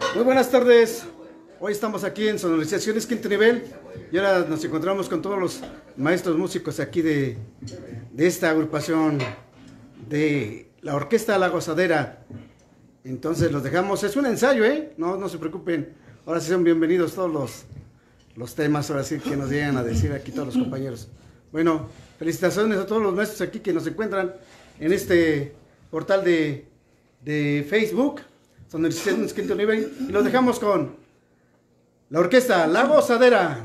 Muy buenas tardes. Hoy estamos aquí en Sonorizaciones Quinto Nivel y ahora nos encontramos con todos los maestros músicos aquí de esta agrupación de la Orquesta La Gozadera. Entonces los dejamos, es un ensayo, no se preocupen. Ahora sí son bienvenidos todos los temas, ahora sí que nos llegan a decir aquí todos los compañeros. Bueno, felicitaciones a todos los maestros aquí que nos encuentran en este portal de Facebook, Sonorizaciones Quinto Nivel, y los dejamos con la Orquesta La Gozadera.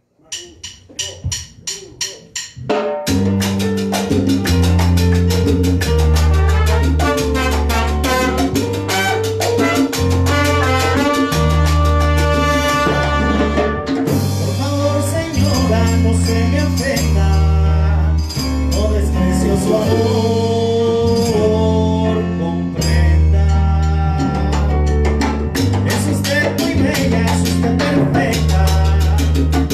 Su amor, comprenda. Es usted muy bella, es usted perfecta.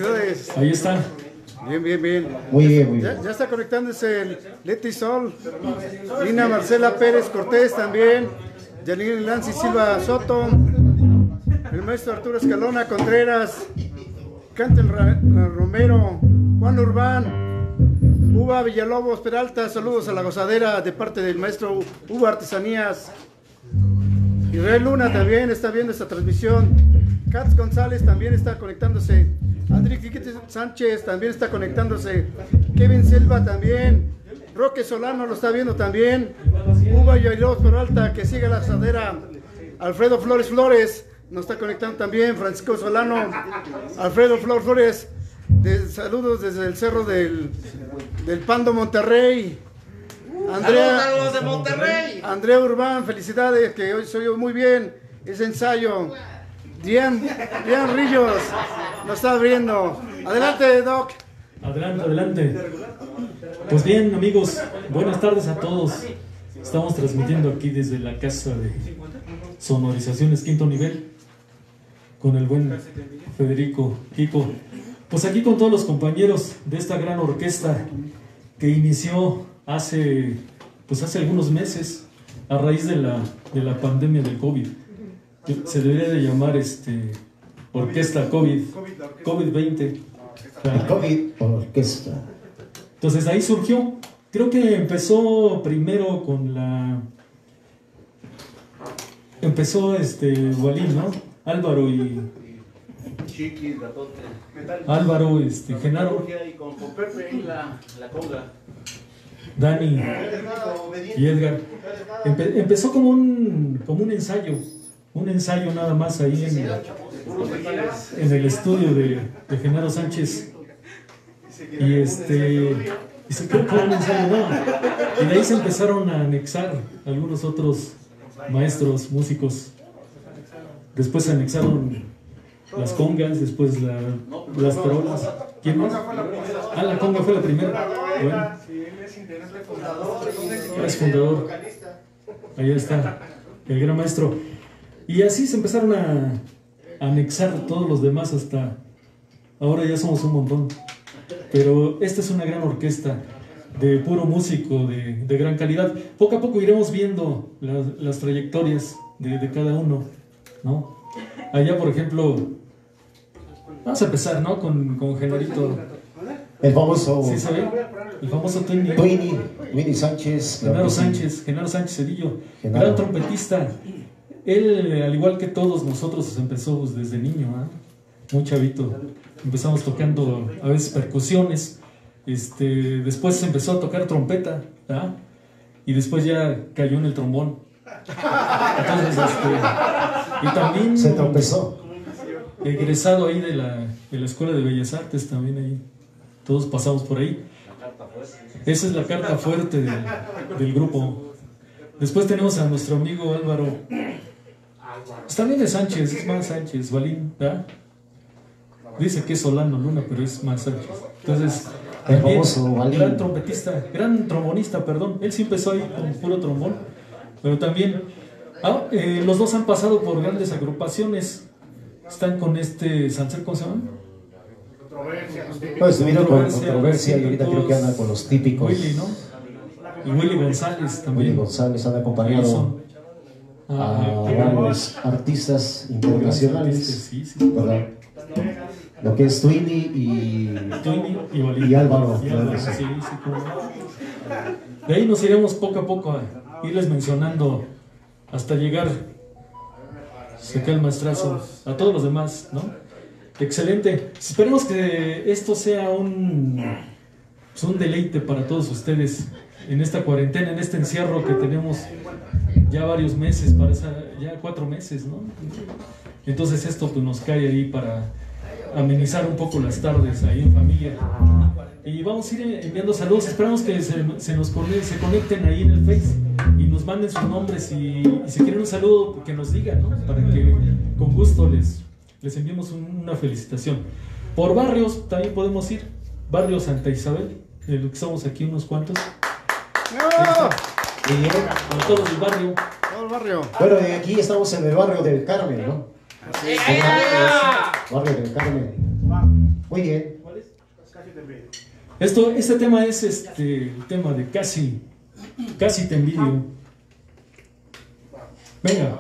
felicidades. Ahí está. Bien, bien, bien. Muy bien, muy bien. Ya está conectándose el Leti Sol, Lina Marcela Pérez Cortés también, Janine Lancy Silva Soto, el maestro Arturo Escalona Contreras, Cantel Romero, Juan Urbán, Uva Villalobos Peralta, saludos a la gozadera de parte del maestro Uva Artesanías. Israel Luna también está viendo esta transmisión. Katz González también está conectándose. André Quiquete Sánchez también está conectándose. Kevin Silva también. Roque Solano lo está viendo también. Uva Villalobos Peralta, que sigue la gozadera. Alfredo Flores nos está conectando también. Francisco Solano. Alfredo Flores. Saludos desde el cerro del Pando Monterrey. Saludos de Monterrey. Andrea Urbán, felicidades, que hoy soy yo muy bien. Ese ensayo. Dian Rillos nos está abriendo. Adelante, Doc. Adelante, adelante. Pues bien, amigos, buenas tardes a todos. Estamos transmitiendo aquí desde la casa de Sonorizaciones Quinto Nivel con el buen Federico Kiko. Pues aquí con todos los compañeros de esta gran orquesta que inició hace algunos meses a raíz de la pandemia del COVID. Se debería de llamar Orquesta COVID-20. COVID Orquesta. Entonces ahí surgió, creo que empezó primero con Walín, ¿no? Álvaro y Chiqui, Ratote. Álvaro, Genaro, Y con Pepe y la conga. Dani y Edgar. Empezó como un ensayo nada más ahí en el estudio de Genaro Sánchez. Y se quedó como un ensayo, ¿no? Y de ahí se empezaron a anexar algunos otros maestros, músicos. Después se anexaron las congas, después las tarolas. ¿Quién más? Ah, la conga fue la primera. Bueno. Es fundador. Ahí está, el gran maestro. Y así se empezaron a anexar todos los demás hasta ahora ya somos un montón. Pero esta es una gran orquesta de puro músico, de gran calidad. Poco a poco iremos viendo las trayectorias de cada uno, ¿no? Allá, por ejemplo, vamos a empezar, ¿no? Con Genarito. El famoso. ¿Sí se ve? El famoso Twinny Sánchez. Genaro Sánchez Cedillo. Gran trompetista. Él, al igual que todos nosotros, empezó desde niño, ¿eh? Muy chavito. Empezamos tocando a veces percusiones. Después empezó a tocar trompeta, ¿verdad? Y después ya cayó en el trombón. Entonces, y también se tropezó. Egresado ahí de la Escuela de Bellas Artes, también ahí. Todos pasamos por ahí. Esa es la carta fuerte del grupo. Después tenemos a nuestro amigo Álvaro. También es Sánchez, es más Sánchez, Valín, ¿verdad? Dice que es Solano Luna, pero es más Sánchez. Entonces, también, gran trompetista, gran trombonista, perdón. Él sí empezó ahí con puro trombón, pero también los dos han pasado por grandes agrupaciones. Están con Sancer, ¿cómo se llama? Pues estuvieron con Controversia y ahorita creo que anda con los típicos. Willy, ¿no? Y Willy González también. Willy González anda acompañado a varios artistas internacionales, ¿verdad? Lo que es Twinny y Álvaro. Sí, de ahí nos iremos poco a poco a irles mencionando hasta llegar, se cae el maestrazo, a todos los demás, ¿no? Excelente. Esperemos que esto sea un deleite para todos ustedes en esta cuarentena, en este encierro que tenemos ya varios meses, ya 4 meses, ¿no? Entonces esto pues nos cae ahí para amenizar un poco las tardes ahí en familia. Y vamos a ir enviando saludos. Esperamos que se conecten ahí en el Face y nos manden sus nombres y si quieren un saludo que nos digan, ¿no? Para que con gusto les enviemos una felicitación. Por barrios también podemos ir. Barrio Santa Isabel, de lo que somos aquí unos cuantos. Con todos del barrio. Todo el barrio. Bueno, de aquí estamos en el barrio del Carmen, ¿no? Barrio del Carmen. Muy bien. Este tema es el tema de casi te envidio. Venga.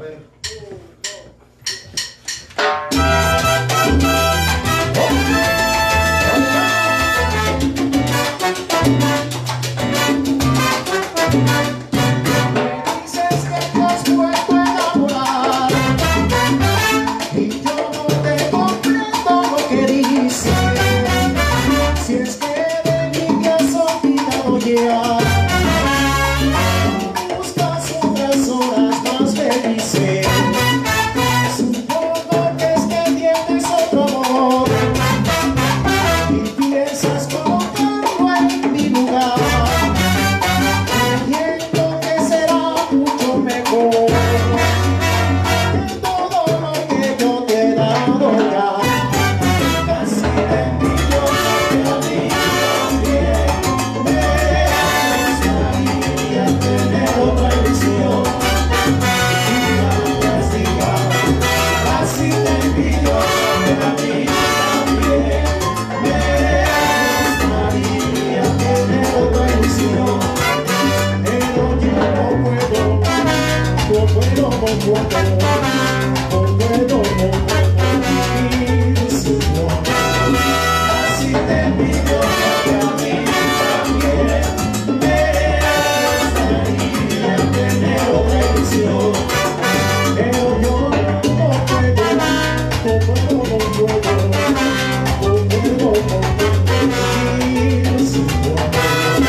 Buscas otras horas más felices. Supongo que es que tienes otro amor y piensas colocarlo en mi lugar, creyendo que será mucho mejor que todo lo que yo te he dado ya. Casi te envidio que a mí también me gustaría tener otra ilusión. Casi te envidio que a mí también me gustaría tener otra ilusión. Pero yo no puedo vivir sin tu amor. Casi te envidio que a mí también me gustaría tener otra ilusión. Pero yo no puedo vivir sin tu amor.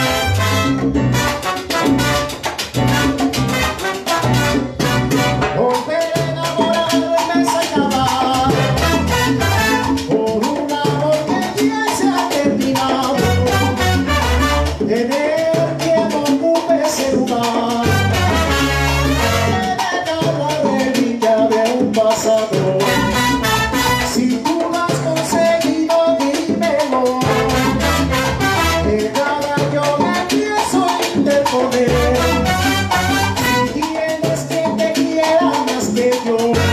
Volver enamorado y me sacaba por un amor que ya se ha terminado. Tener que no ocupe ese lugar, la reliquia de un pasado. Si tú lo has conseguido, dímelo, que nada yo me empiezo a interponer. Si tienes que te quiera más que yo,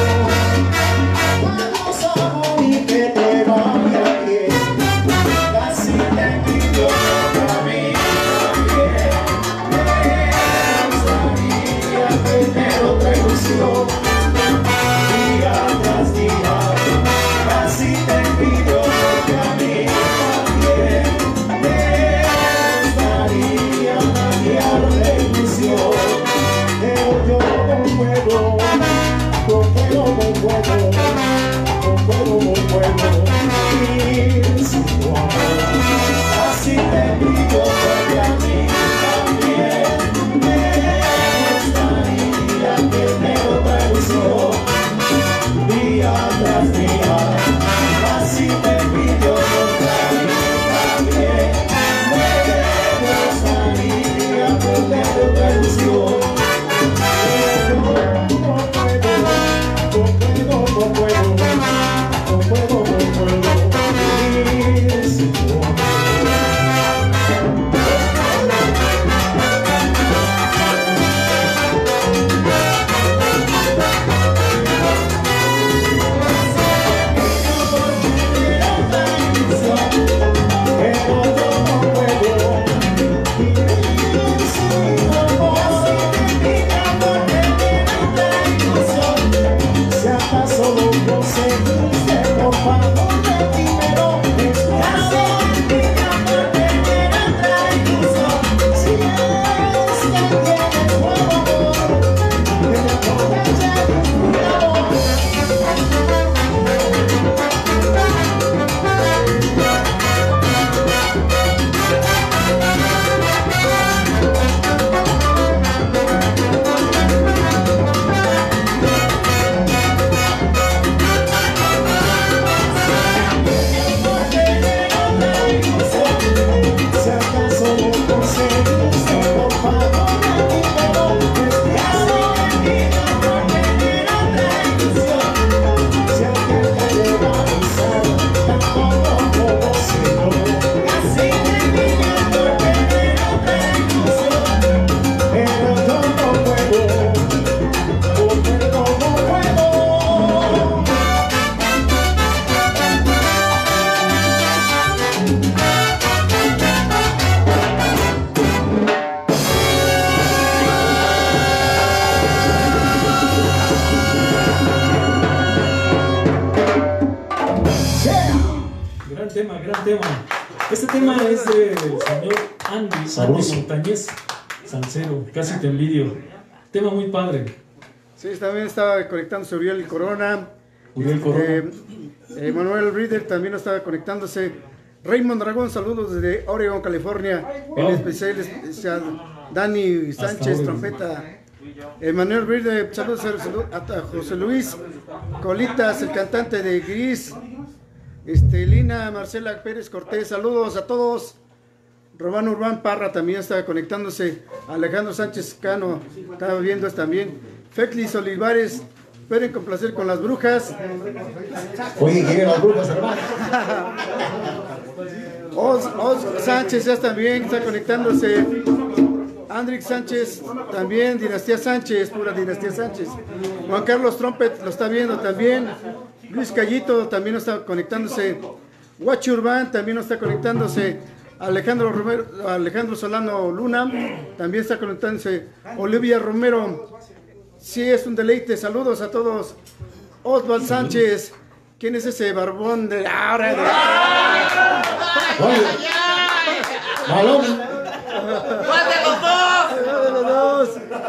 vamos a morir que te vaya bien. Casi te envidio que a mí tema, gran tema. Este tema es del señor Andy Montañez, salsero, casi te envidio. Tema muy padre. Sí, también estaba conectándose Uriel Corona. Manuel Reader también estaba conectándose. Raymond Dragón, saludos desde Oregon, California. En especial Dani Sánchez, trompeta. Manuel Reader, saludos a José Luis Colitas, el cantante de Gris. Lina Marcela Pérez Cortés, saludos a todos. Román Urbán Parra también está conectándose. Alejandro Sánchez Cano estaba viendo también. Feclis Olivares, esperen complacer con las brujas. Oye, lleguen las brujas, hermano. Os Sánchez ya también está conectándose. Andrix Sánchez también, Dinastía Sánchez, pura Dinastía Sánchez. Juan Carlos Trompet lo está viendo también. Luis Callito también está conectándose. Guachi Urbán también está conectándose. Alejandro Solano Luna también está conectándose. Olivia Romero, sí, es un deleite. Saludos a todos. Oswald Sánchez, ¿quién es ese barbón de ahora? ¡Malón! ¡Más de los dos! ¡De los dos!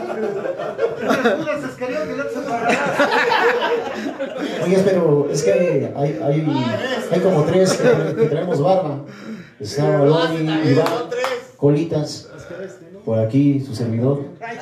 Oye, pero es que hay como tres que traemos barba. Está Malón, Iván, Colitas. Por aquí, su servidor.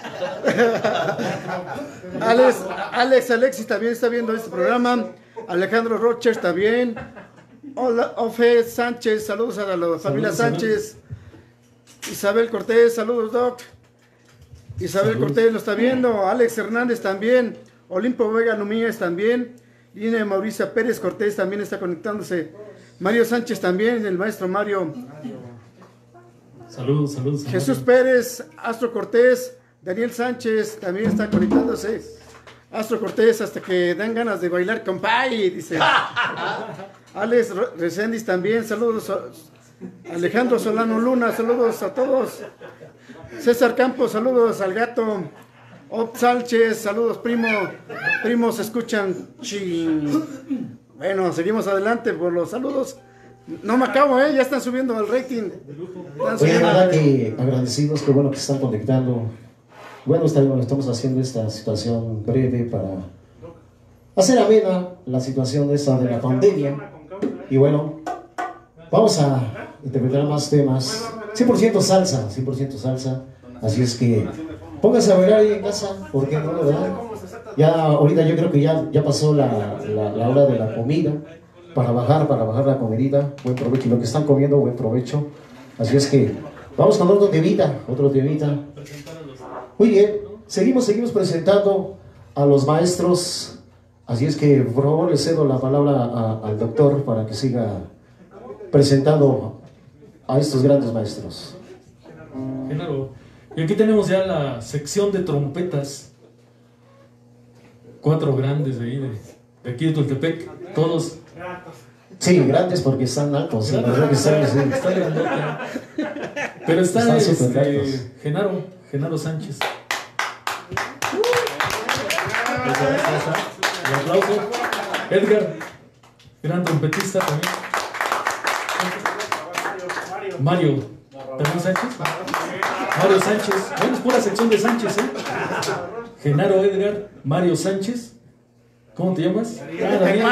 Alexis también está viendo este programa. Alejandro Rocher también. Hola, Ofe Sánchez, saludos a la familia Sánchez. Isabel Cortés, saludos, Doc. Isabel Cortés lo está viendo. Alex Hernández también. Olimpo Vega Numíez también. Línea Mauricia Pérez Cortés también está conectándose. Mario Sánchez también, el maestro Mario. Saludos. Jesús Pérez, Astro Cortés, Daniel Sánchez también está conectándose. Astro Cortés, hasta que dan ganas de bailar con Pai, dice. Alex Reséndiz también, saludos. Alejandro Solano Luna, saludos a todos. César Campos, saludos al gato. Op Sánchez, saludos primos, escuchan. Bueno, seguimos adelante por los saludos. No me acabo, ya están subiendo el rating. Oye, de verdad que agradecidos, que bueno que están conectando. Bueno, estamos haciendo esta situación breve para hacer amena la situación esa de la pandemia. Y bueno, vamos a interpretar más temas. 100% salsa, 100% salsa. Así es que pónganse a bailar ahí en casa, ¿por qué no, verdad? Ya ahorita yo creo que ya pasó la hora de la comida. Para bajar la comidita, buen provecho. Y lo que están comiendo, buen provecho. Así es que vamos con otro temita. Muy bien, seguimos presentando a los maestros. Así es que por favor le cedo la palabra al doctor para que siga presentando a estos grandes maestros. Claro. Y aquí tenemos ya la sección de trompetas. 4 grandes de ahí, de aquí de Tultepec, todos. Sí, grandes porque están altos. Sí, están grandotes. Pero está Genaro Sánchez. Un aplauso. Edgar, gran trompetista también. Mario, ¿también Sánchez? Mario Sánchez. Bueno, es pura sección de Sánchez, Genaro, Edgar, Mario Sánchez. ¿Cómo te llamas? Daniel.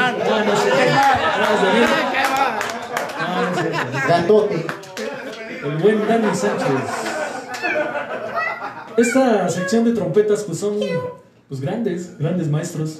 Gatote. El buen Dani Sánchez. Esta sección de trompetas pues son pues grandes maestros.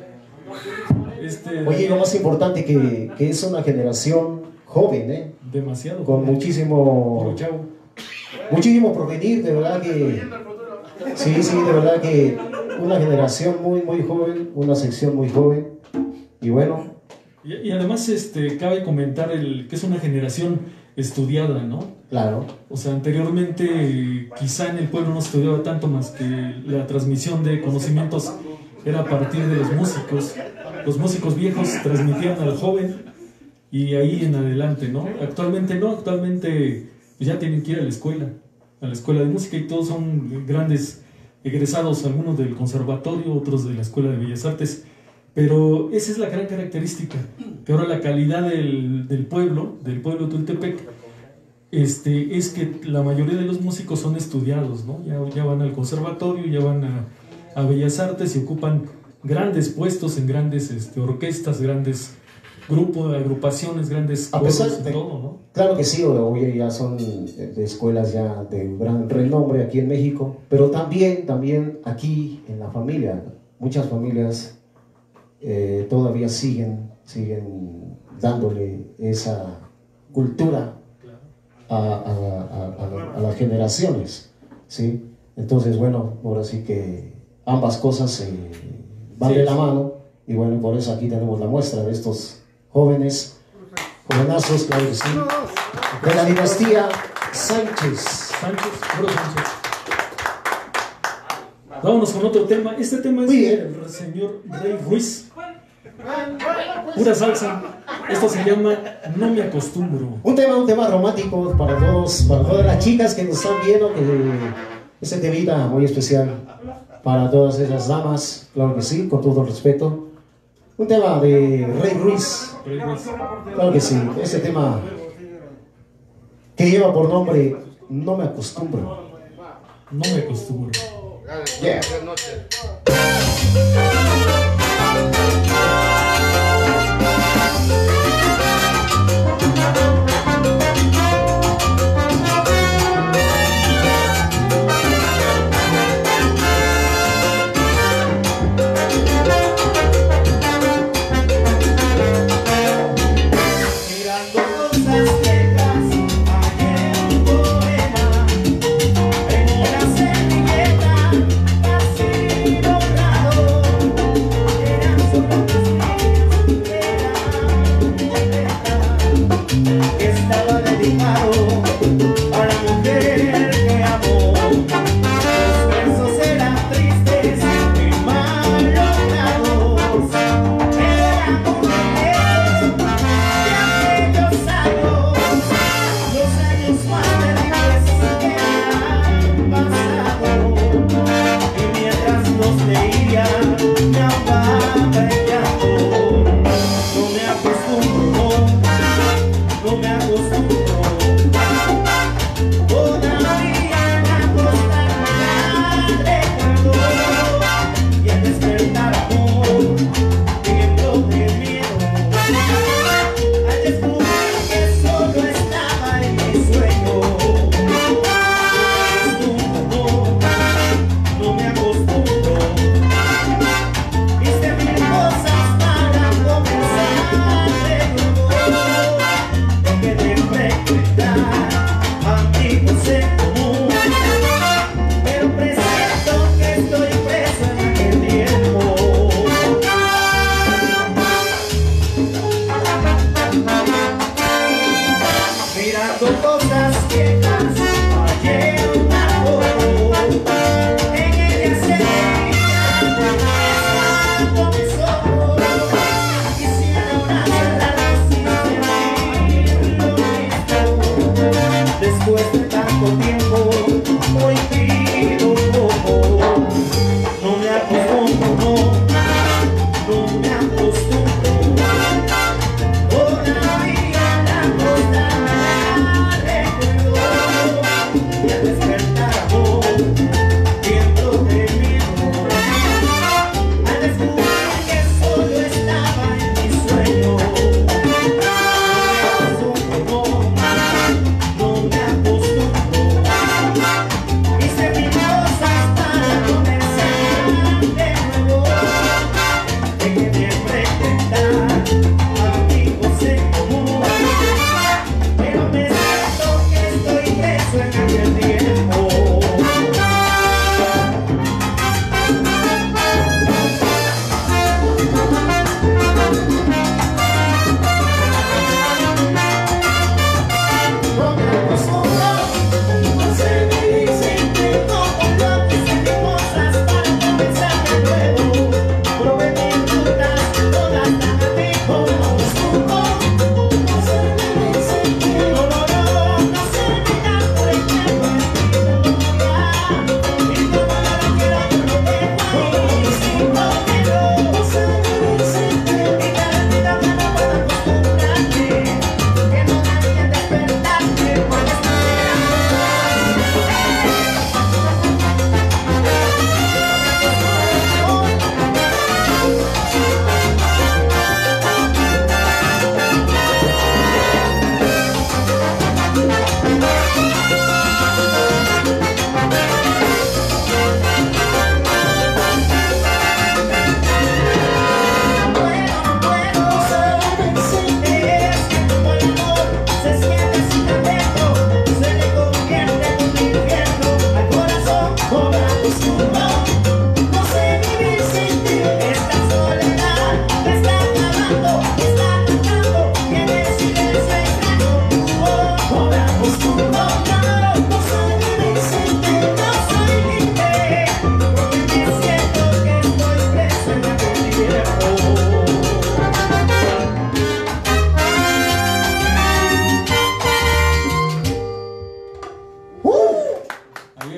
Oye, lo más importante que es una generación joven, demasiado con joven. muchísimo porvenir, de verdad que sí, de verdad que una generación muy joven, una sección muy joven. Y bueno, y además cabe comentar que es una generación estudiada, ¿no? Claro. O sea, anteriormente quizá en el pueblo no se estudiaba tanto, más que la transmisión de conocimientos era a partir de los músicos. Los músicos viejos transmitían al joven y ahí en adelante, ¿no? Actualmente no, actualmente pues ya tienen que ir a la escuela de música, y todos son grandes egresados, algunos del conservatorio, otros de la Escuela de Bellas Artes, Pero esa es la gran característica, que ahora la calidad del pueblo Tultepec, es que la mayoría de los músicos son estudiados, ¿no? Ya van al conservatorio, ya van a Bellas Artes y ocupan grandes puestos en grandes orquestas, grandes grupos, agrupaciones, grandes coros y todo, ¿no? Claro que sí, hoy ya son de escuelas ya de gran renombre aquí en México, pero también aquí en la familia, muchas familias todavía siguen dándole esa cultura a las generaciones, ¿sí? Entonces, bueno, ahora sí que ambas cosas van de la mano, y bueno, por eso aquí tenemos la muestra de estos jovenazos, claro que sí, de la dinastía Sánchez. Puro Sánchez. Vámonos con otro tema. Este tema es del señor Rey Ruiz. Pura salsa. Esto se llama No me acostumbro. Un tema romántico para todas las chicas que nos están viendo, que este temita muy especial para todas esas damas, claro que sí, con todo respeto. Un tema de Rey Ruiz, claro que sí, ese tema que lleva por nombre No me acostumbro. No me acostumbro. Yeah. Así logrado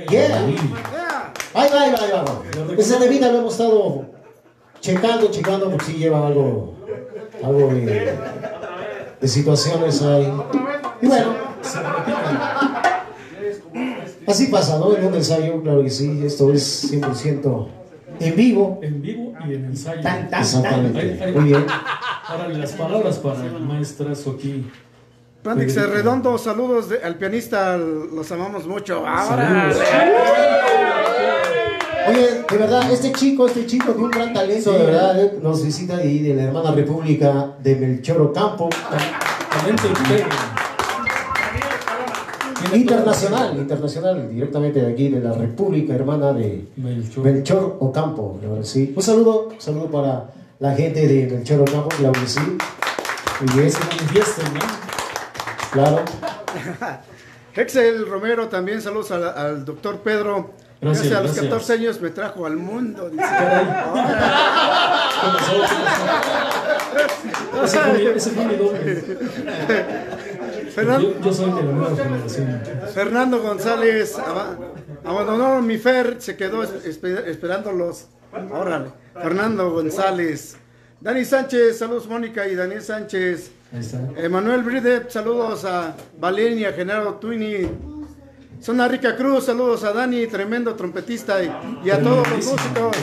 Yeah. Ahí va. Ese temita lo hemos estado checando, porque sí lleva algo de situaciones ahí. Y bueno, así pasa, ¿no? En un ensayo, claro que sí, esto es 100% en vivo. En vivo y en ensayo. Exactamente. Muy bien. Ahora las palabras para el maestrazo aquí. Plantix Redondo, saludos al pianista, los amamos mucho. Ahora. Oye, de verdad, este chico de un gran talento, de verdad, nos visita ahí de la hermana República de Melchor Ocampo. Talento internacional, directamente de aquí, de la República Hermana de Melchor Ocampo. Sí. Un saludo para la gente de Melchor Ocampo, claro que sí. Y se manifiesten, ¿no? Claro. Hexel Romero, también saludos al doctor Pedro. Gracias, a los 14 años me trajo al mundo. Dice. Ese fue mi doble. Yo soy de la nueva generación. Fernando González abandonó mi Fer, se quedó esperándolos. Órale. Fernando González. Dani Sánchez, saludos Mónica y Daniel Sánchez. Emanuel Bride, saludos a Valeria, Genaro Twini. Zona Rica Cruz, saludos a Dani, tremendo trompetista y a todos los músicos.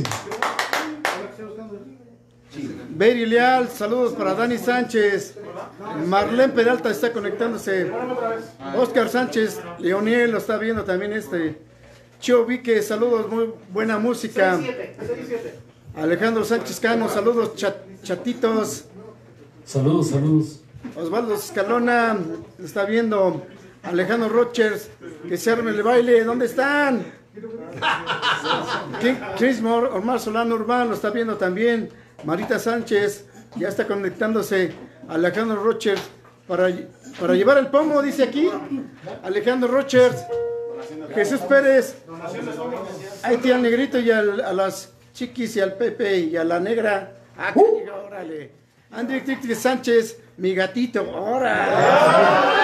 Beri Leal, saludos para Dani Sánchez. Marlene Peralta está conectándose. Oscar Sánchez Leoniel lo está viendo también Chio Vique, saludos, muy buena música. Alejandro Sánchez Cano, saludos chatitos. Saludos. Osvaldo Escalona lo está viendo. Alejandro Rochers, que se arme el baile, ¿dónde están? Chris Omar Solano Urbán lo está viendo también. Marita Sánchez ya está conectándose. Alejandro Rochers para llevar el pomo, dice aquí. Alejandro Rochers, Jesús Pérez, ahí tiene al negrito y a las chiquis y al Pepe y a la negra. Órale. André Tricti Sánchez, mi gatito, órale.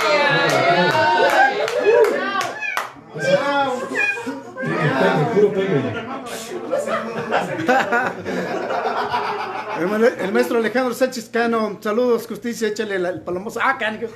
Puro pegue. El maestro Alejandro Sánchez Cano, saludos, justicia, échale el palomoso. Canico.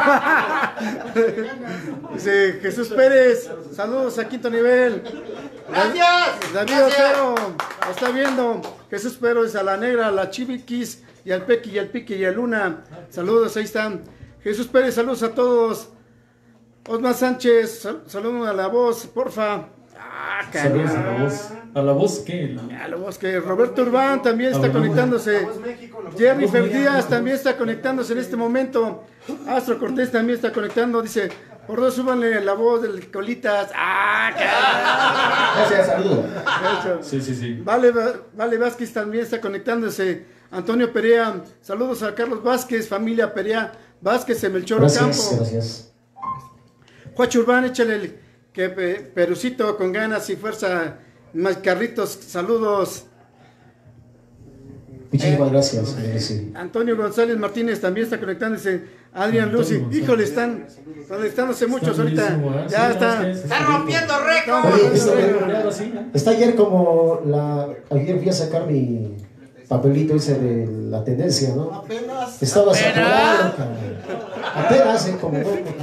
Dice Jesús Pérez, saludos a quinto nivel. Gracias. David Otero, lo está viendo. Jesús Pérez, a la negra, a la chiviquis, y al Pequi, y al Piqui, y a Luna. Saludos, ahí están. Jesús Pérez, saludos a todos. Osmar Sánchez, saludos a la voz, porfa. Saludos a la voz. ¿A la voz qué? A la voz que Roberto Urbán también está conectándose. Jerry Díaz también está conectándose en este momento. Astro Cortés también está conectando. Dice, por dos súbanle la voz del Colitas. Gracias, saludos. Sí. Vale Vázquez también está conectándose. Antonio Perea, saludos a Carlos Vázquez, familia Perea Vázquez en Melchor Ocampo. Gracias. Juacho Urbán, échale que Perucito con ganas y fuerza. Más Carlitos, saludos. Muchísimas gracias. Sí. Antonio González Martínez también está conectándose. Adrián Lucy, híjole, están conectándose muchos ahorita. Ya está. Está rompiendo récord. Oye, está ayer ayer fui a sacar mi papelito ese de la tendencia, ¿no? Estaba saturado, apenas como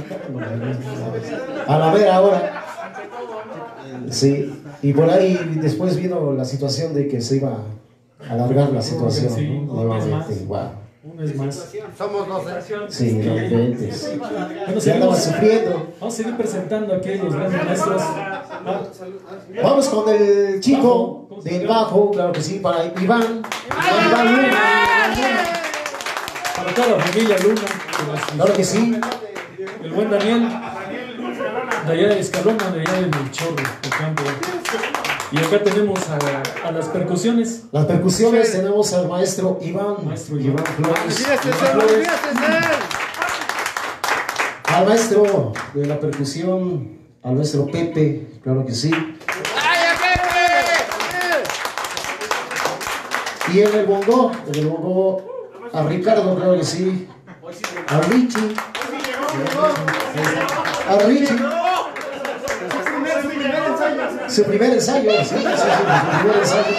a la vera hora. Sí, y por ahí después vino la situación de que se iba a alargar la situación. Sí, ¿no? Nuevamente, wow. Una vez más. Somos los Sí, los diferentes. Bueno, Ya andaba sufriendo. Vamos a seguir presentando aquí los grandes maestros. Vamos con el chico del bajo, claro que sí, para Iván Luna. Para toda la familia Luna. Claro que sí. El buen Daniel. De allá de Escalona, de allá de Melchor Ocampo. Y acá tenemos a las percusiones. Las percusiones tenemos al maestro Iván Flores. Al maestro de la percusión, al maestro Pepe, claro que sí. Y en el bongo, a Ricardo, claro que sí. A Richie. Su primer ensayo, sí, su primer ensayo.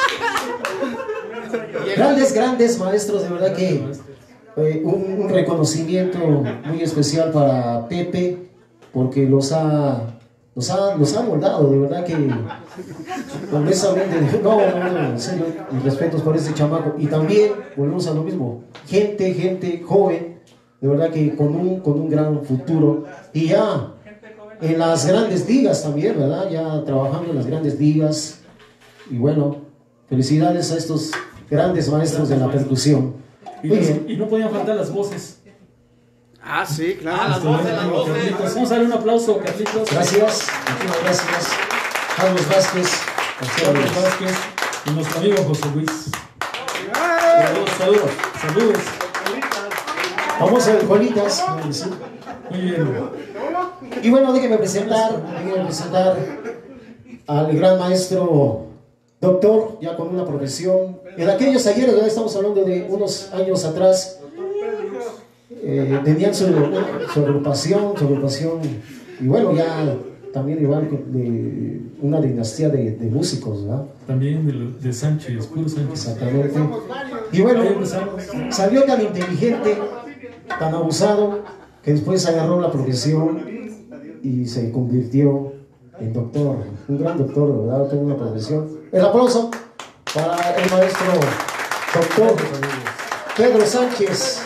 Grandes maestros, de verdad que un reconocimiento muy especial para Pepe, porque los ha moldado, de verdad que honestamente, no, en serio, mis respetos por este chamaco. Y también volvemos a lo mismo, gente joven, de verdad que con un gran futuro, y ya en las grandes ligas también, ¿verdad? Ya trabajando en las grandes ligas. Y bueno, felicidades a estos grandes maestros de la percusión. Y no podían faltar las voces. Ah, sí, claro. Las voces. Carlitos. Vamos a darle un aplauso, Carlitos. Gracias, muchas gracias. Carlos Vázquez, Carlos Vázquez y nuestro amigo José Luis. Saludos. Vamos a ver, Juanitas. Muy bien. Y bueno, déjenme presentar al gran maestro doctor, ya con una profesión. En aquellos ayeres, ya estamos hablando de unos años atrás, tenían su agrupación, y bueno, ya también igual de una dinastía de músicos, ¿verdad? También de Sánchez, puro Sánchez. Exactamente. Y bueno, salió tan inteligente, tan abusado, que después agarró la profesión y se convirtió en doctor, un gran doctor, de verdad, tengo una profesión. El aplauso para el maestro doctor Pedro Sánchez.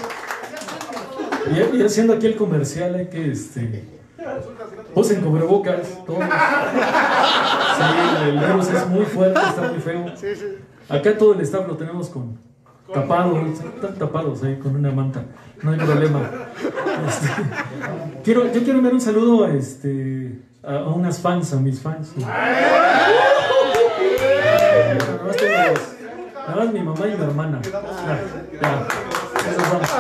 Y haciendo aquí el comercial, hay que usen cubrebocas, todos. Sí, el virus es muy fuerte, está muy feo. Acá todo el staff lo tenemos están tapados ahí con una manta, no hay problema. Yo quiero enviar un saludo a unas fans, a mis fans. Nada más mi mamá y mi hermana. Ya. Esas son.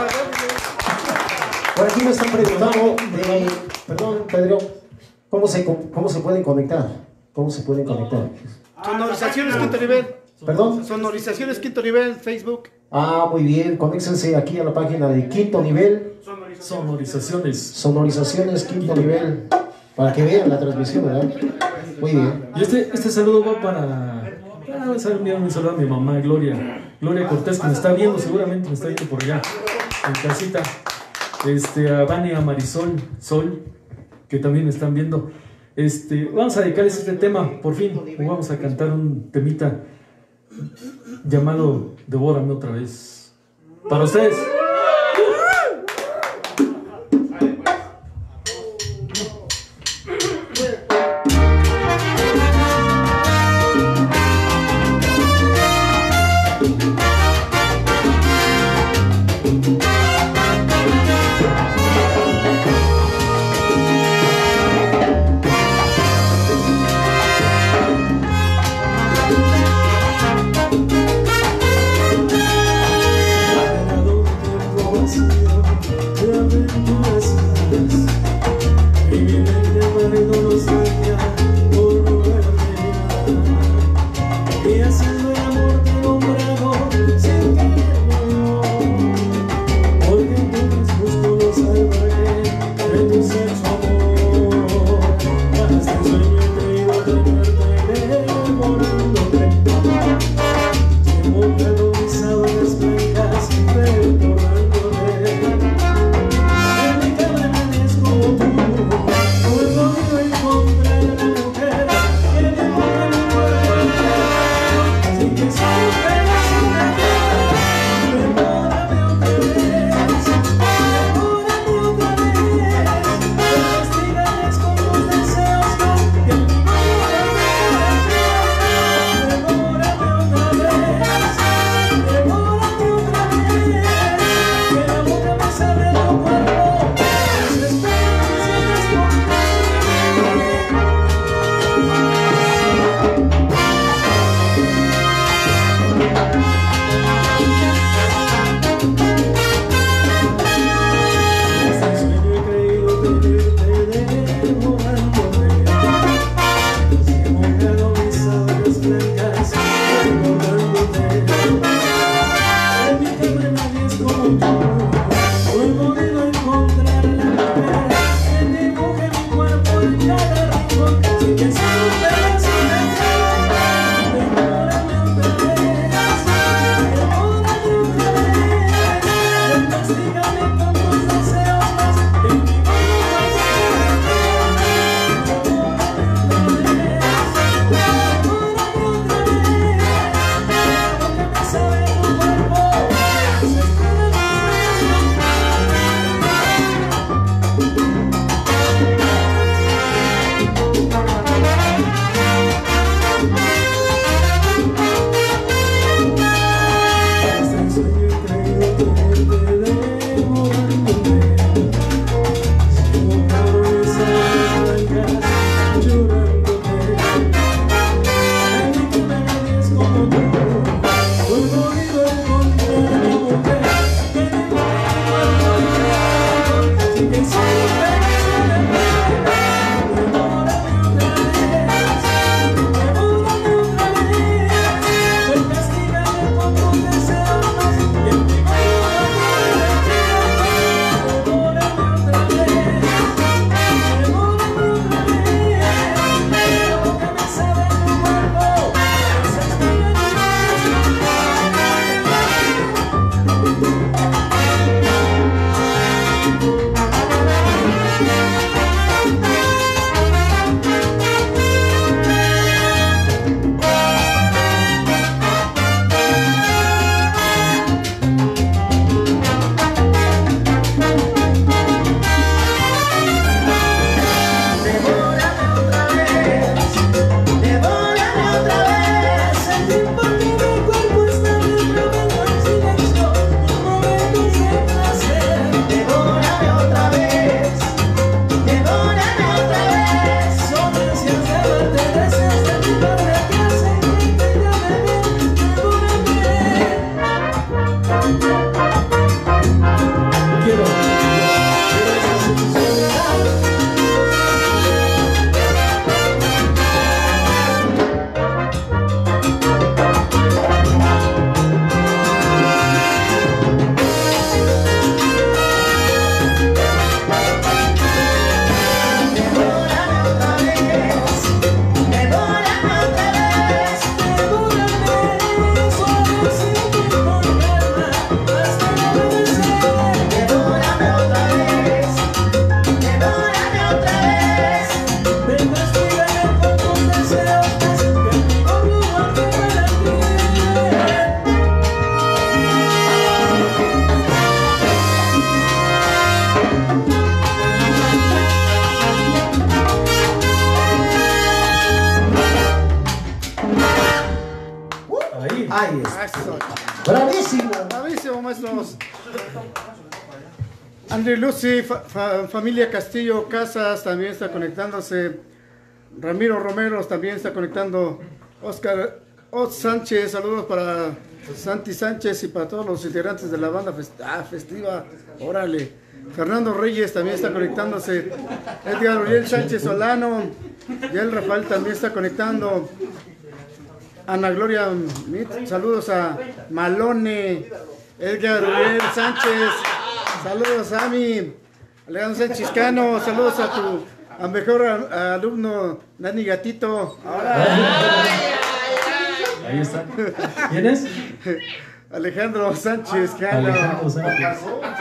Por aquí me están preguntando, perdón, Pedro, ¿cómo se pueden conectar? ¿Cómo se pueden conectar? Sonorizaciones quinto nivel. ¿Perdón? Sonorizaciones quinto nivel, Facebook. Ah, muy bien, conéxense aquí a la página de Quinto Nivel. Sonorizaciones Quinto Nivel, para que vean la transmisión, ¿verdad? Muy bien. Y este saludo va para... Vamos a enviar un saludo a mi mamá, Gloria Cortés, que me está viendo, seguramente me está viendo por allá, en casita. A Vania, a Marisol, Sol, que también me están viendo. Vamos a dedicarles este tema, por fin. Vamos a cantar un temita llamado Devórame otra vez. Para ustedes. Que Ahí está. Eso. Bravísimo. Bravísimo, maestros. André Lucy, familia Castillo Casas también está conectándose. Ramiro Romero también está conectando. Oscar Sánchez, saludos para Santi Sánchez y para todos los integrantes de la banda festiva. Órale. Fernando Reyes también está conectándose. Edgar Uriel Sánchez Solano. Y el Rafael también está conectando. Ana Gloria, saludos a Malone. Edgar Uriel Sánchez. Saludos a mi Alejandro Sánchez Cano. Saludos a tu mejor alumno Dani Gatito. Ahí está. ¿Quién es? Alejandro Sánchez Cano. Alejandro Sánchez.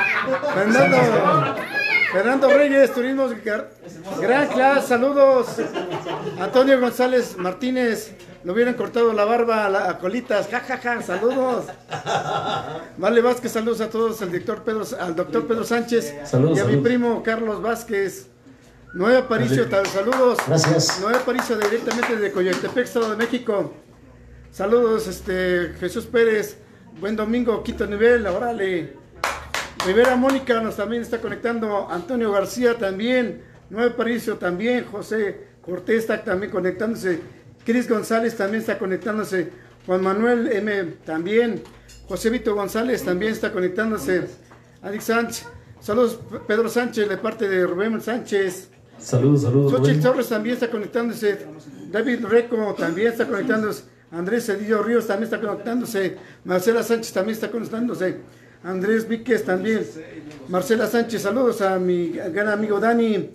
Fernando Reyes, Turismo Gran Class, saludos. Antonio González Martínez, le hubieran cortado la barba a colitas, jajaja, saludos. Vale Vázquez, saludos a todos, al doctor Pedro Sánchez saludos, y a mi primo Carlos Vázquez. Noé Aparicio, saludos. Gracias. Noé Aparicio directamente de Coyotepec, Estado de México. Saludos, Jesús Pérez, buen domingo, quinto nivel, órale. Rivera Mónica nos también está conectando, Antonio García también, Noé Aparicio también, José Cortés está también conectándose, Cris González también está conectándose, Juan Manuel M también, José Vito González también está conectándose, Alex Sánchez, saludos Pedro Sánchez de parte de Rubén Sánchez. Saludos, Xochitl Rubén. Torres también está conectándose, David Reco también está conectándose, Andrés Cedillo Ríos también está conectándose, Marcela Sánchez también está conectándose, Andrés Víquez también, Marcela Sánchez, saludos a mi gran amigo Dani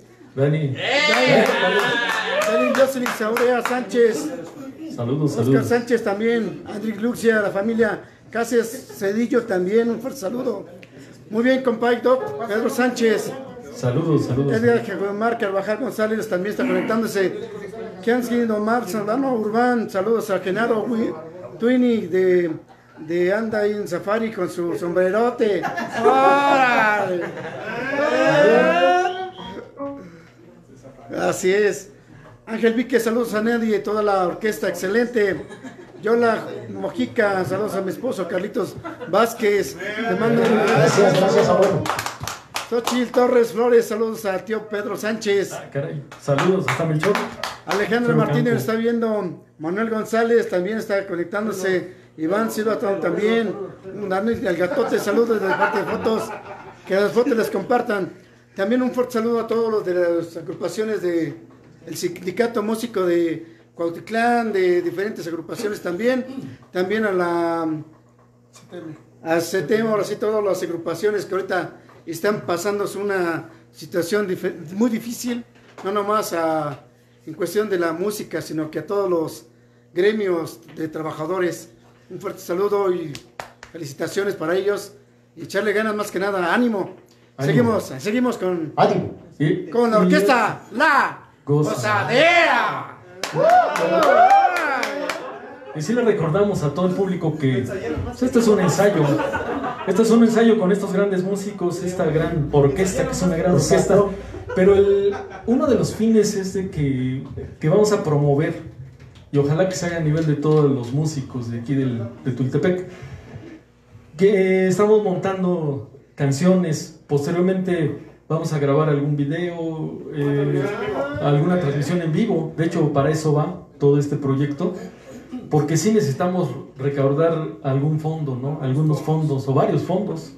Jocelyn Saurea Sánchez, Saludos, Oscar Sánchez también, Andrés Luxia, la familia Cáceres Cedillo también, un fuerte saludo. Muy bien, compadre Doc, Pedro Sánchez. Saludos. Edgar Mar Carvajal González también está conectándose. Kianskin Omar Sandano Urbán, saludos a Genaro Twini de anda ahí en Safari con su sombrerote. ¡Órale! Así es. Ángel Vique, saludos a Neddy y toda la orquesta, excelente. Yola Mojica, saludos a mi esposo Carlitos Vázquez. Te mando un Gracias, abuelo. Xochitl Torres Flores, saludos a tío Pedro Sánchez. Caray. Saludos, hasta Melchor. Alejandro Martínez está viendo. Manuel González también está conectándose. Iván Silva también. El gatote, saludos de parte de fotos. Que las fotos les compartan. También un fuerte saludo a todos los de las agrupaciones del sindicato músico de Cuautitlán, de diferentes agrupaciones también. También a CETEM, ahora sí, todas las agrupaciones que ahorita están pasando una situación muy difícil, no nomás en cuestión de la música, sino que a todos los gremios de trabajadores. Un fuerte saludo y felicitaciones para ellos y echarle ganas más que nada, ánimo. Seguimos con la orquesta La Gozadera. Y sí le recordamos a todo el público que este es un ensayo. Este es un ensayo con estos grandes músicos, esta gran orquesta, que es una gran orquesta. Pero uno de los fines es de que vamos a promover, y ojalá que se haga a nivel de todos los músicos de aquí de Tultepec, que estamos montando canciones. Posteriormente vamos a grabar algún video, alguna transmisión en vivo. De hecho, para eso va todo este proyecto, porque sí necesitamos recaudar algún fondo, ¿no? Algunos fondos o varios fondos.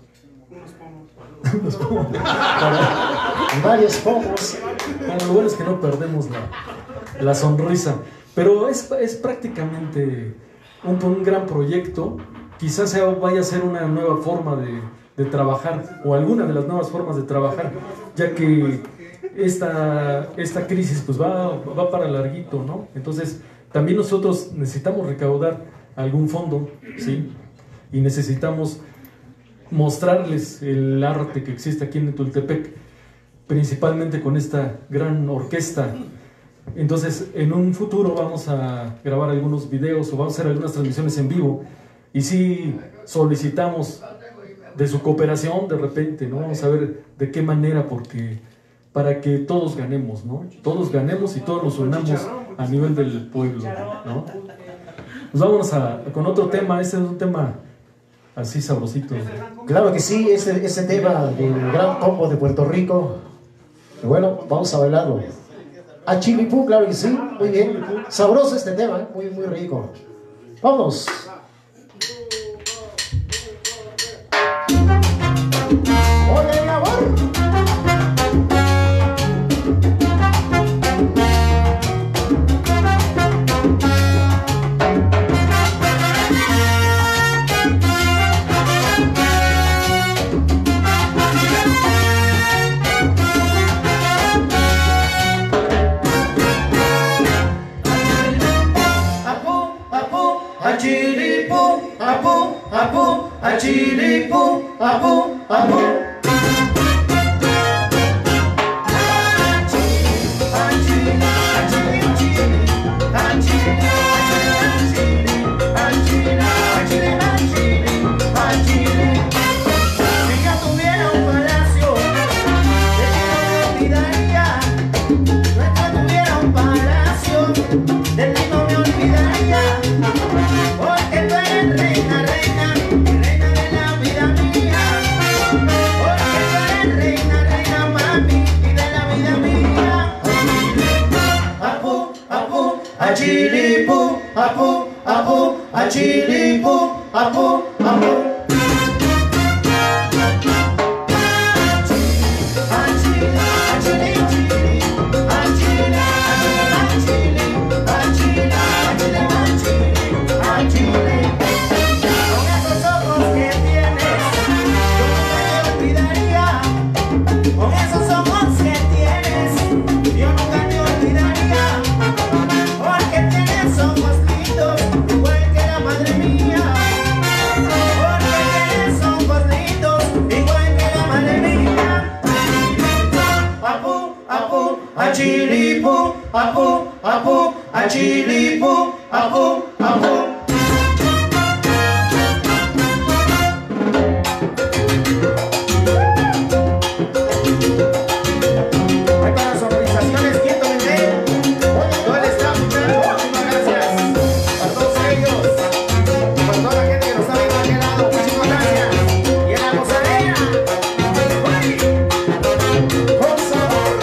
Varios fondos. Bueno, lo bueno es que no perdemos la sonrisa. Pero es prácticamente un gran proyecto. Quizás vaya a ser una nueva forma de trabajar, o alguna de las nuevas formas de trabajar, ya que esta crisis pues va para larguito, ¿no? Entonces también nosotros necesitamos recaudar algún fondo, ¿sí? Y necesitamos mostrarles el arte que existe aquí en Tultepec, principalmente con esta gran orquesta. Entonces en un futuro vamos a grabar algunos videos o vamos a hacer algunas transmisiones en vivo, y sí solicitamos de su cooperación de repente, ¿no? Vamos a ver de qué manera, porque para que todos ganemos, ¿no? Todos ganemos y todos nos unamos a nivel del pueblo, ¿no? Pues vámonos con otro tema. Este es un tema así sabrosito. Claro que sí, ese tema del gran combo de Puerto Rico. Y bueno, vamos a bailarlo. A Chilipú, claro que sí, muy bien. Sabroso este tema, muy, muy rico. Vámonos. Oye, mi amor. Chilipu, apu, apu. Chilipu, apu, apu, a Chilipu, apu, apu. Chilipu, apu, apu, a Chilipu, apu, apu. Hay para sonorizaciones, quieto, bebé. ¿Dónde está, muchachos? Muchísimas gracias a todos ellos, a toda la gente que nos está viendo de aquel lado. Muchísimas gracias. Y en la gozadera, con sabor.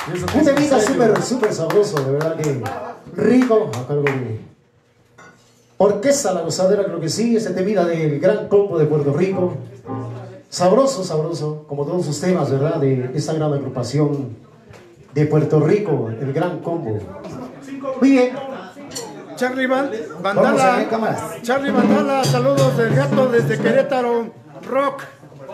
Un temita súper sabroso, de verdad que rico, a cargo de Orquesta La Gozadera, creo que sí, este temita del Gran Combo de Puerto Rico. Sabroso, como todos sus temas, ¿verdad? De esta gran agrupación de Puerto Rico, el Gran Combo. Muy bien. Charlie Bandala, saludos del gato desde Querétaro, Rock.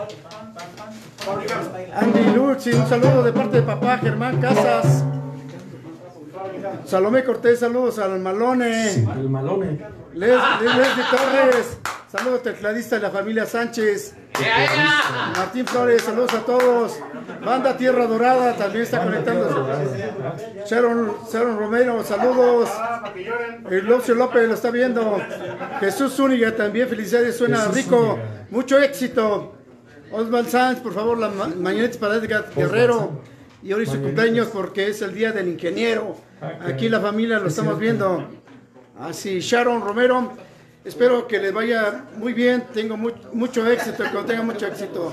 Andy Luchi, un saludo de parte de papá Germán Casas. Salomé Cortés, saludos al Malone. Sí, el Malone. Leslie Torres, saludos tecladista de la familia Sánchez. Martín Flores, saludos a todos. Banda Tierra Dorada también está conectando. Sharon Romero, saludos. Eulogio López lo está viendo. Jesús Zúñiga también, felicidades, suena Jesús rico. Zúñiga. Mucho éxito. Osvaldo Sanz, por favor, la mañanitas para Edgar Guerrero. Y hoy su cumpleaños porque es el día del ingeniero. Aquí la familia lo estamos viendo. Así, Sharon Romero, espero que les vaya muy bien, tengo mucho éxito, que tenga mucho éxito.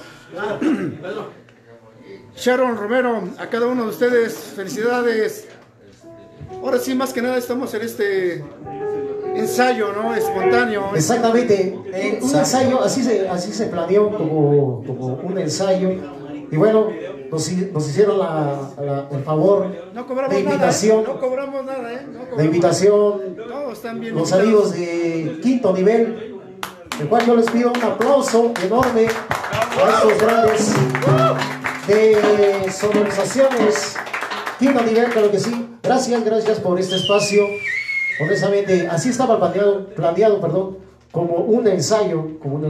Sharon Romero, a cada uno de ustedes, felicidades. Ahora sí, más que nada estamos en este ensayo, ¿no? Espontáneo. Exactamente, un ensayo, así se planeó como un ensayo. Y bueno, nos hicieron el favor de invitación. No cobramos nada, ¿eh? La invitación, Todos están bien los invitados. amigos de Quinto Nivel, el cual yo les pido un aplauso enorme a estos grandes de sonorizaciones. Quinto Nivel, claro que sí. Gracias por este espacio. Honestamente, así estaba planeado, como un ensayo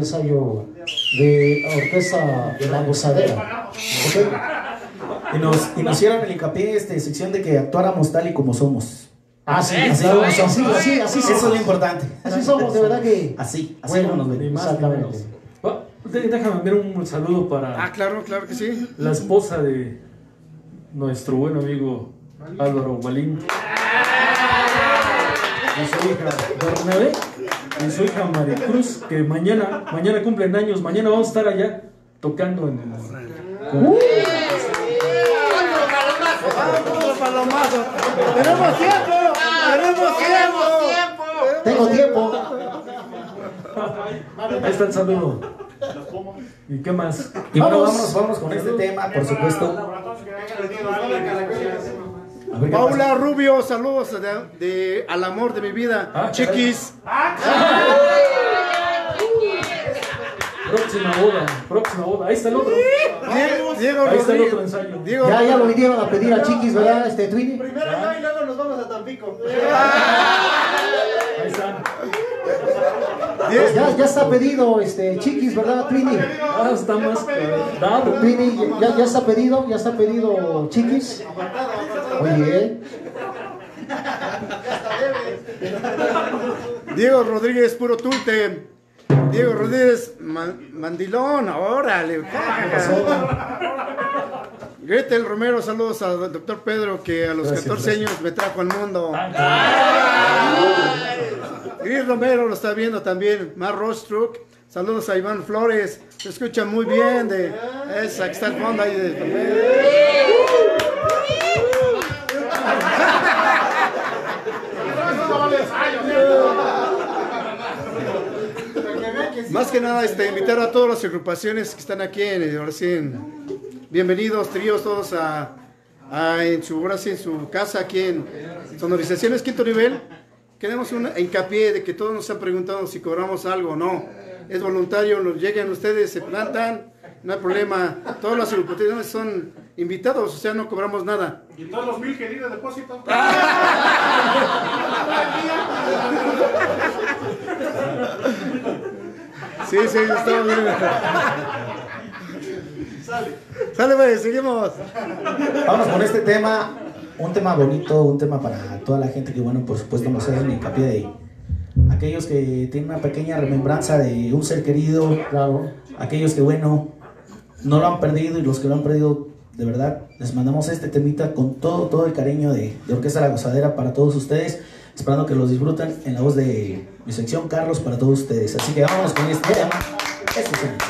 de la Orquesta de La Gozadera. ¿Okay? Y nos hicieron el hincapié sección de que actuáramos tal y como somos. Así Eso es lo importante. Así somos, de verdad que. Así Bueno, como nos ven. Ni más ni exactamente. menos. Déjame enviar un saludo para Claro que sí. la esposa de nuestro buen amigo Álvaro Balín. Y su hija Bernabé y su hija Maricruz, que mañana cumplen años. Mañana vamos a estar allá tocando en el... Palomazo. ¡Tenemos tiempo! Tengo tiempo. Ahí está el saludo. ¿Y qué más? Y bueno, vamos con este tema, por supuesto. A ver, ¿qué Paula pasa? Rubio, saludos de Al Amor de mi vida. Chiquis. Próxima boda. Ahí está el otro. Diego Ahí está el Rodríguez. otro ensayo. Diego Ya lo vinieron a pedir a Chiquis, ¿verdad? Twini. Primero yo y luego nos vamos a Tampico. Ahí están. Ya está pedido Chiquis, ¿verdad, Twini? Está más dado. Twini, ya está pedido Chiquis. Oye, Diego Rodríguez, puro tulte. Diego Rodríguez, mandilón, órale. Gretel Romero, saludos al doctor Pedro, que a los 14 años me trajo al mundo. Gris Romero lo está viendo también. Mar Rostruck, saludos a Iván Flores, se escucha muy bien de esa que está al fondo ahí Más que nada, invitar a todas las agrupaciones que están aquí bienvenidos, tríos, todos en su casa, aquí en Sonorizaciones Quinto Nivel. Queremos un hincapié de que todos nos han preguntado si cobramos algo o no. Es voluntario, llegan ustedes, se plantan, no hay problema. Todas las agrupaciones son invitados, o sea, no cobramos nada. ¿Y todos los 1000 que di de depósito? Sí, estamos bien. Sale, pues, seguimos. Vamos con este tema, un tema bonito, un tema para toda la gente que, bueno, por supuesto nos hacen hincapié de aquellos que tienen una pequeña remembranza de un ser querido, claro. Aquellos que, bueno, no lo han perdido y los que lo han perdido, de verdad, les mandamos este temita con todo el cariño de Orquesta La Gozadera para todos ustedes, esperando que los disfruten en la voz de mi sección Carlos para todos ustedes. Así que vámonos con este tema. Este es el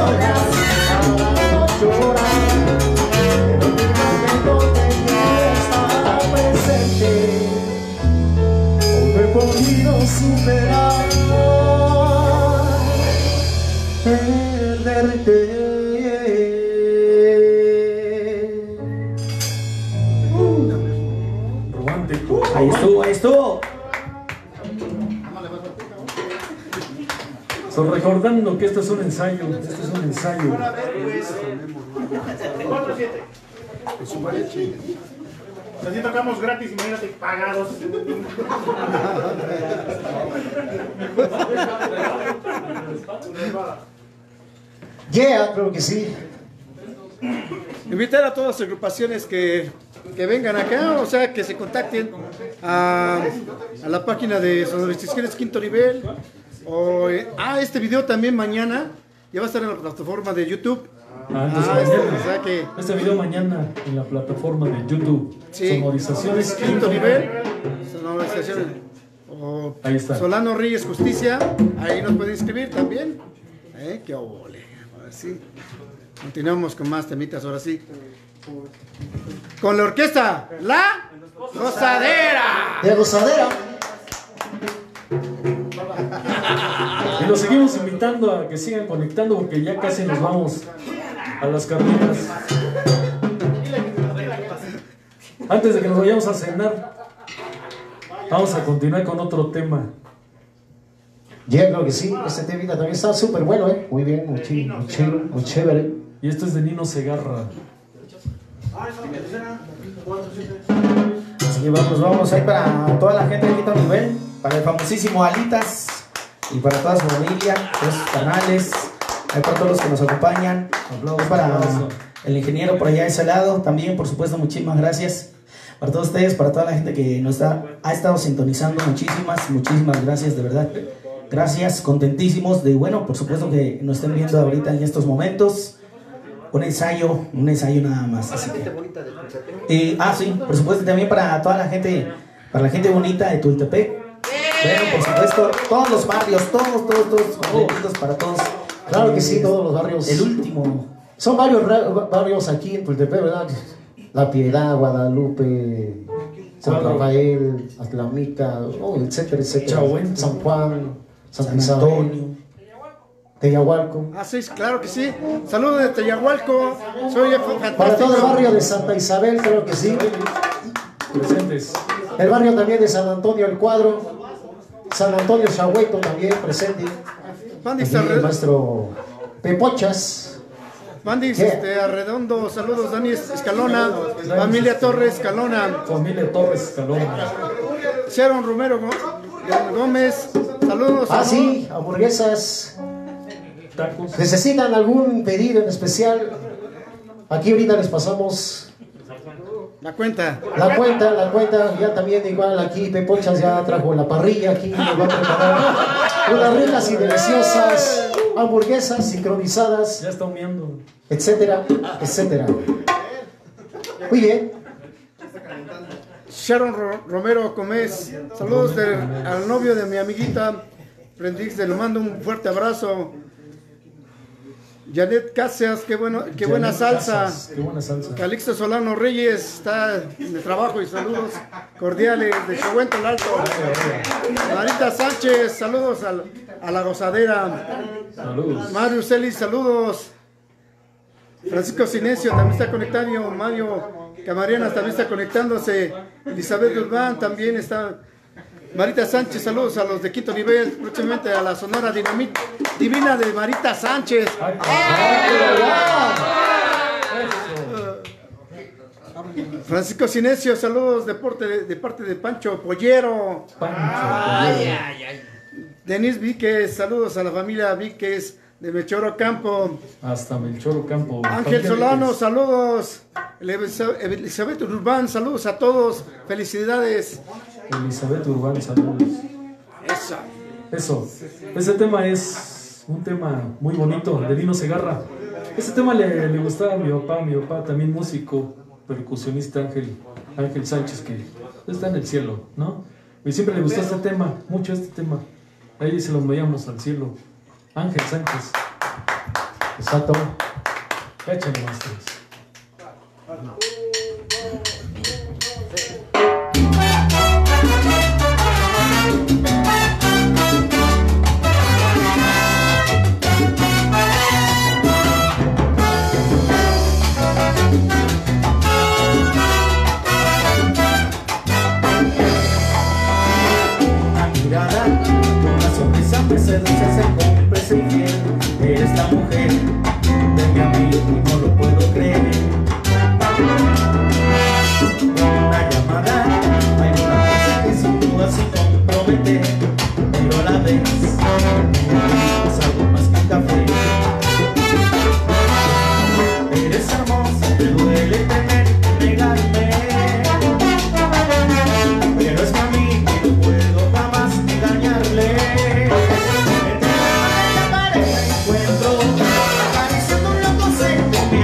historias para no llorar. En un momento te quiero estar presente. Aún no he podido superar perderte. Romántico. Ahí estuvo, ahí estuvo. So, recordando que esto es un ensayo, esto es un ensayo. 4-7. Así tocamos gratis, imagínate, pagados. Yeah, creo que sí. Invitar a todas las agrupaciones que vengan acá, o sea, que se contacten a la página de Sonorizaciones Quinto Nivel. Este video también mañana ya va a estar en la plataforma de YouTube. Entonces, O sea que este video mañana en la plataforma de YouTube. sí, Sonorizaciones Quinto Nivel, Sonorizaciones. Ahí está. Solano Reyes Justicia, ahí nos pueden inscribir también. Qué obole. Ahora sí. Continuamos con más temitas, ahora sí. Con la orquesta, La Gozadera. De Gozadera. Y los seguimos invitando a que sigan conectando porque ya casi nos vamos a las carreras. Antes de que nos vayamos a cenar, vamos a continuar con otro tema. Yeah, creo que sí. Este tema también está súper bueno, ¿eh? Muy bien, muy chido, muy chido, muy chévere. Y esto es de Nino Segarra. Así que vamos ahí para toda la gente de Quinto Nivel, para el famosísimo Alitas y para toda su familia, todos sus canales, ahí para todos los que nos acompañan. Para el ingeniero por allá de ese lado, también por supuesto muchísimas gracias. Para todos ustedes, para toda la gente que nos ha estado sintonizando, muchísimas gracias, de verdad. Gracias, contentísimos de, bueno, por supuesto que nos estén viendo ahorita en estos momentos. Un ensayo nada más. Así que, sí, por supuesto también para toda la gente, para la gente bonita de Tultepec. Bueno, por supuesto, todos los barrios, todos, completos para todos. Claro que sí, todos los barrios. El último. Son varios barrios aquí en Tultepec, ¿verdad? La Piedad, Guadalupe, San Rafael, Atlamita, etcétera, etcétera. San Juan, San Antonio, Teyahualco. Sí, claro que sí. Saludos de Teyahualco. Soy Para fantástico. todo el barrio de Santa Isabel, creo que sí. Presentes. El barrio también de San Antonio El Cuadro, San Antonio Chahueto también presente. Bandix Aquí el maestro Pepochas. Arredondo, saludos Dani Escalona, familia Torres Escalona, Familia Torres Escalona. Sharon Romero Gómez, saludos. Sí, hamburguesas. Tacos. ¿Necesitan algún pedido en especial? Aquí ahorita les pasamos La cuenta. la cuenta, ya también igual aquí Pepochas ya trajo la parrilla, aquí nos va a preparar unas ricas y deliciosas hamburguesas sincronizadas, Ya está humeando. etcétera, etcétera. Muy bien. Sharon Romero Gómez, saludos al novio de mi amiguita Prendix, le mando un fuerte abrazo. Janet Casas, qué buena salsa. Casas, qué buena salsa. Calixto Solano Reyes está en el trabajo y saludos cordiales de Chihuahua el Alto. Marita Sánchez, saludos a la Gozadera. Saludos. Mario Celis, saludos. Francisco Sinesio también está conectado. Mario Camarianas también está conectándose. Elizabeth Urbán también está. Marita Sánchez, saludos a los de Quinto Nivel. Próximamente a la Sonora Divina de Marita Sánchez. Francisco Sinesio, saludos de parte de Pancho Pollero. Denis Víquez, saludos a la familia Víquez de Melchor Ocampo. Hasta Melchor Ocampo. Ángel Solano, saludos. Elizabeth Urbán, saludos a todos. Felicidades. Elizabeth Urbán, saludos. Eso. Ese tema es un tema muy bonito de Nino Segarra. Ese tema le gustaba a mi papá también músico, percusionista Ángel Sánchez, que está en el cielo, ¿no? Y siempre le gustó este tema, mucho este tema. Ahí se lo veíamos al cielo. Ángel Sánchez. Exacto. Échale más tres. Mirada, con una sonrisa me seduce, se cómplice y fiel. Eres la mujer de mi amigo y no lo puedo creer. Una llamada, hay una cosa que sin duda sin comprometer, pero a la vez es algo más que un café. Eres hermosa, me duele tener que negarme, pero es para mí que no puedo jamás engañarle. Entre la pared me encuentro, acariciando un loco seco.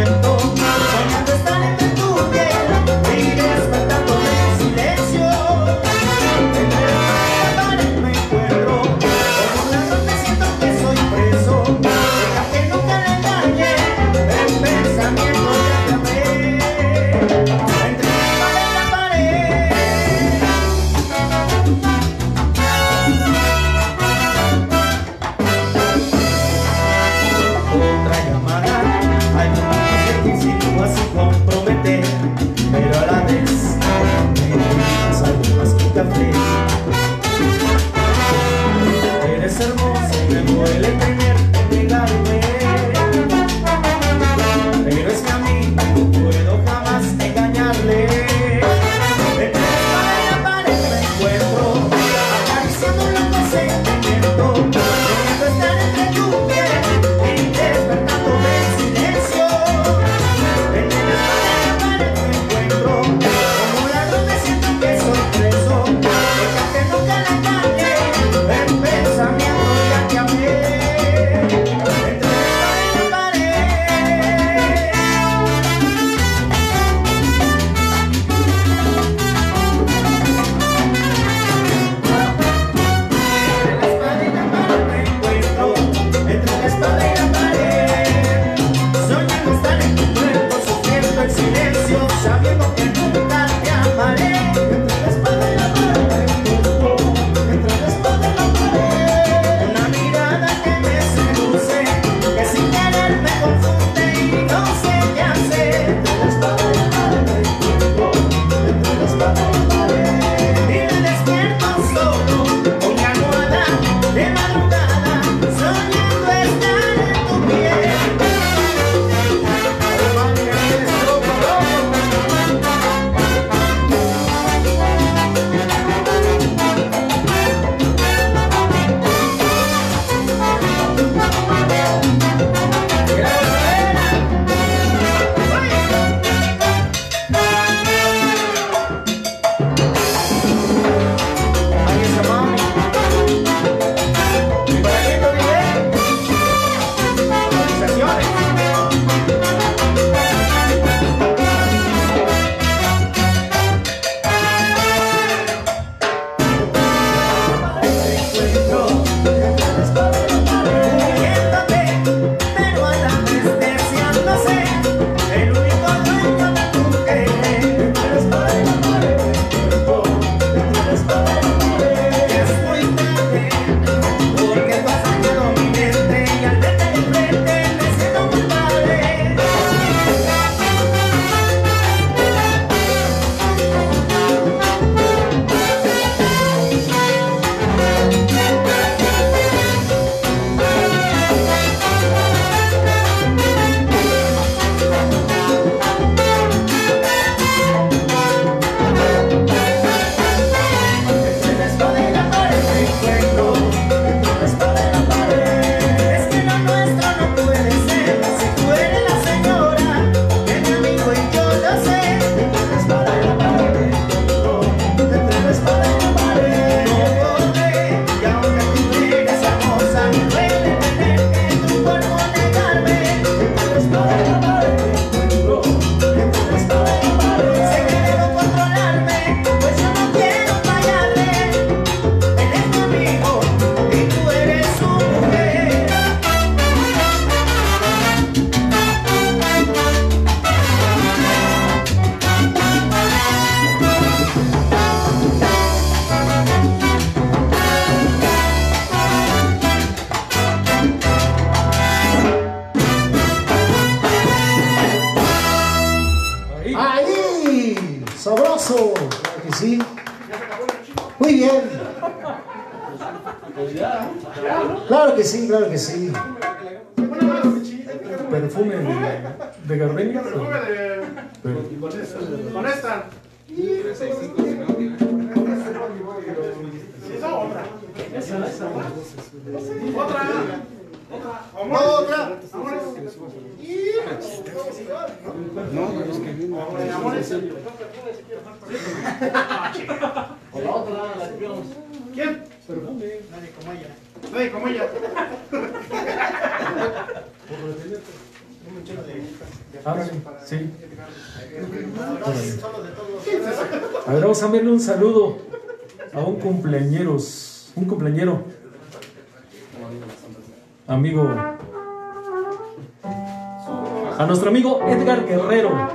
aplauso. Claro que sí. Muy bien. Claro que sí, claro que sí. ¿Perfume de gardenia? Con esta. Otra. No, pero es que viene. ¿Quién? Nadie como ella. Ábrale, sí. A ver, vamos a enviarle un saludo a un cumpleañero, amigo, a nuestro amigo Edgar Guerrero.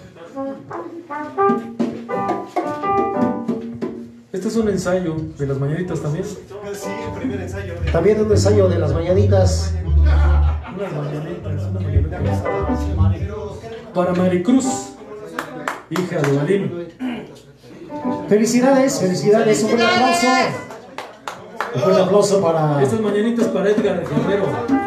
Este es un ensayo de las mañanitas también. Sí, el primer ensayo. También un ensayo de las mañanitas. Unas mañanitas, una mañanita. Para Maricruz, hija de Balín. Felicidades, felicidades. Un buen aplauso. Un buen aplauso para... Estas mañanitas para Edgar Guerrero.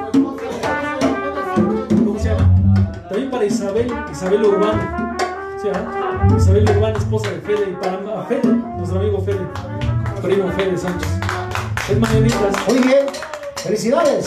¿Cómo se llama? También para Isabel Urbán. ¿Sí, Isabel Urbán, esposa de Fede. Y para Fede, nuestro amigo Fede, primo Fede Sánchez. Es mañanitas. Muy bien. Felicidades.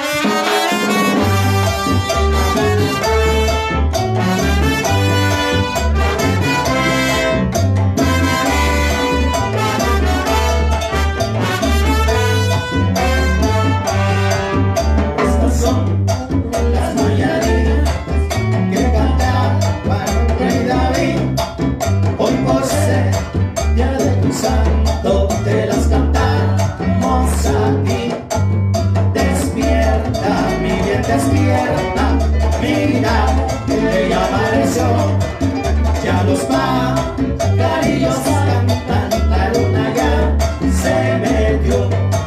Santo te las cantamos aquí. Despierta, mi bien, despierta. Mira que ya amaneció. Ya los pajarillos cantan, la luna ya se metió.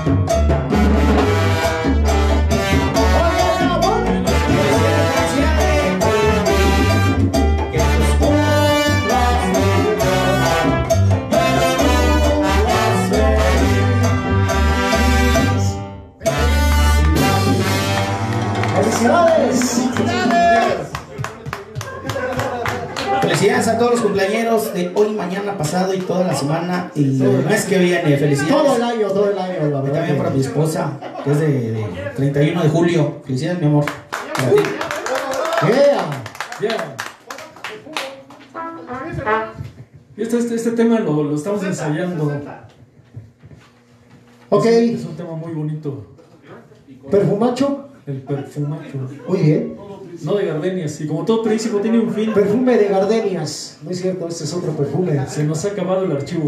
Oye, amor, desgracia de ti, que tus cumplas ¡Felicidades! Felicidades a todos los cumpleañeros de hoy, mañana, pasado y toda la semana y el mes que viene. Felicidades. Todo el año, la verdad. También para mi esposa, que es de 31 de julio. Felicidades, mi amor. Para ti. Yeah. Y este tema lo estamos ensayando. Ok. Es un tema muy bonito. Perfumacho. El perfumacho. Muy bien. No de gardenias. Y como todo príncipe tiene un fin, Perfume de gardenias. No es cierto, este es otro perfume. se nos ha acabado el archivo.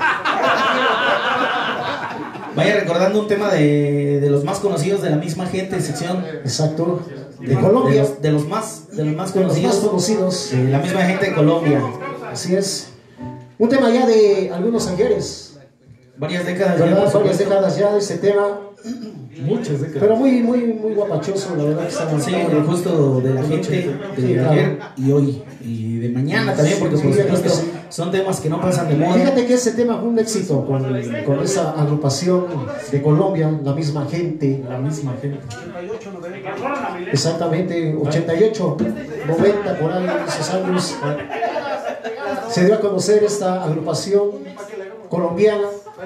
Vaya recordando un tema de los más conocidos de la misma gente, sección Exacto. De Colombia. de los más De los más conocidos, conocidos. de la misma gente de Colombia. Así es. Un tema ya de algunos ayeres. Varias décadas ya, ¿Verdad? por Varias supuesto. décadas ya de este tema. Muchas décadas. Pero muy guapachoso, la verdad que está Sí, justo de la gente de Sí, claro. ayer y hoy y de mañana también, porque Sí, por fíjate supuesto que sí. son temas que no pasan de moda. Fíjate que ese tema fue un éxito con esa agrupación de Colombia, la misma gente. La misma gente. Exactamente, 88, 90, por ahí, esos años. Se dio a conocer esta agrupación colombiana.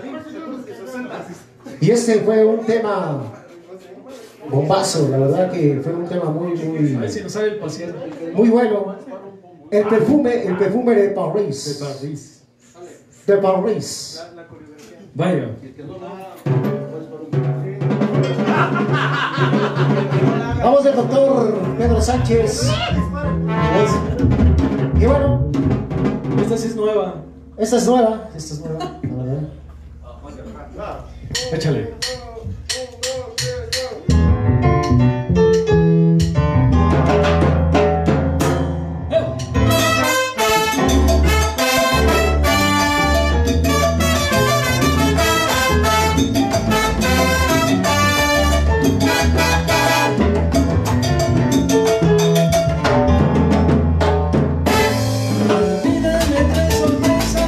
Y este fue un tema bombazo, la verdad que fue un tema A ver si nos sale el paciente. muy bueno. El perfume de París. De París. De París. Vaya. Vamos del doctor Pedro Sánchez. Y bueno, Esta sí es nueva. esta es nueva, la verdad. Échale. Pídeme tres sorpresas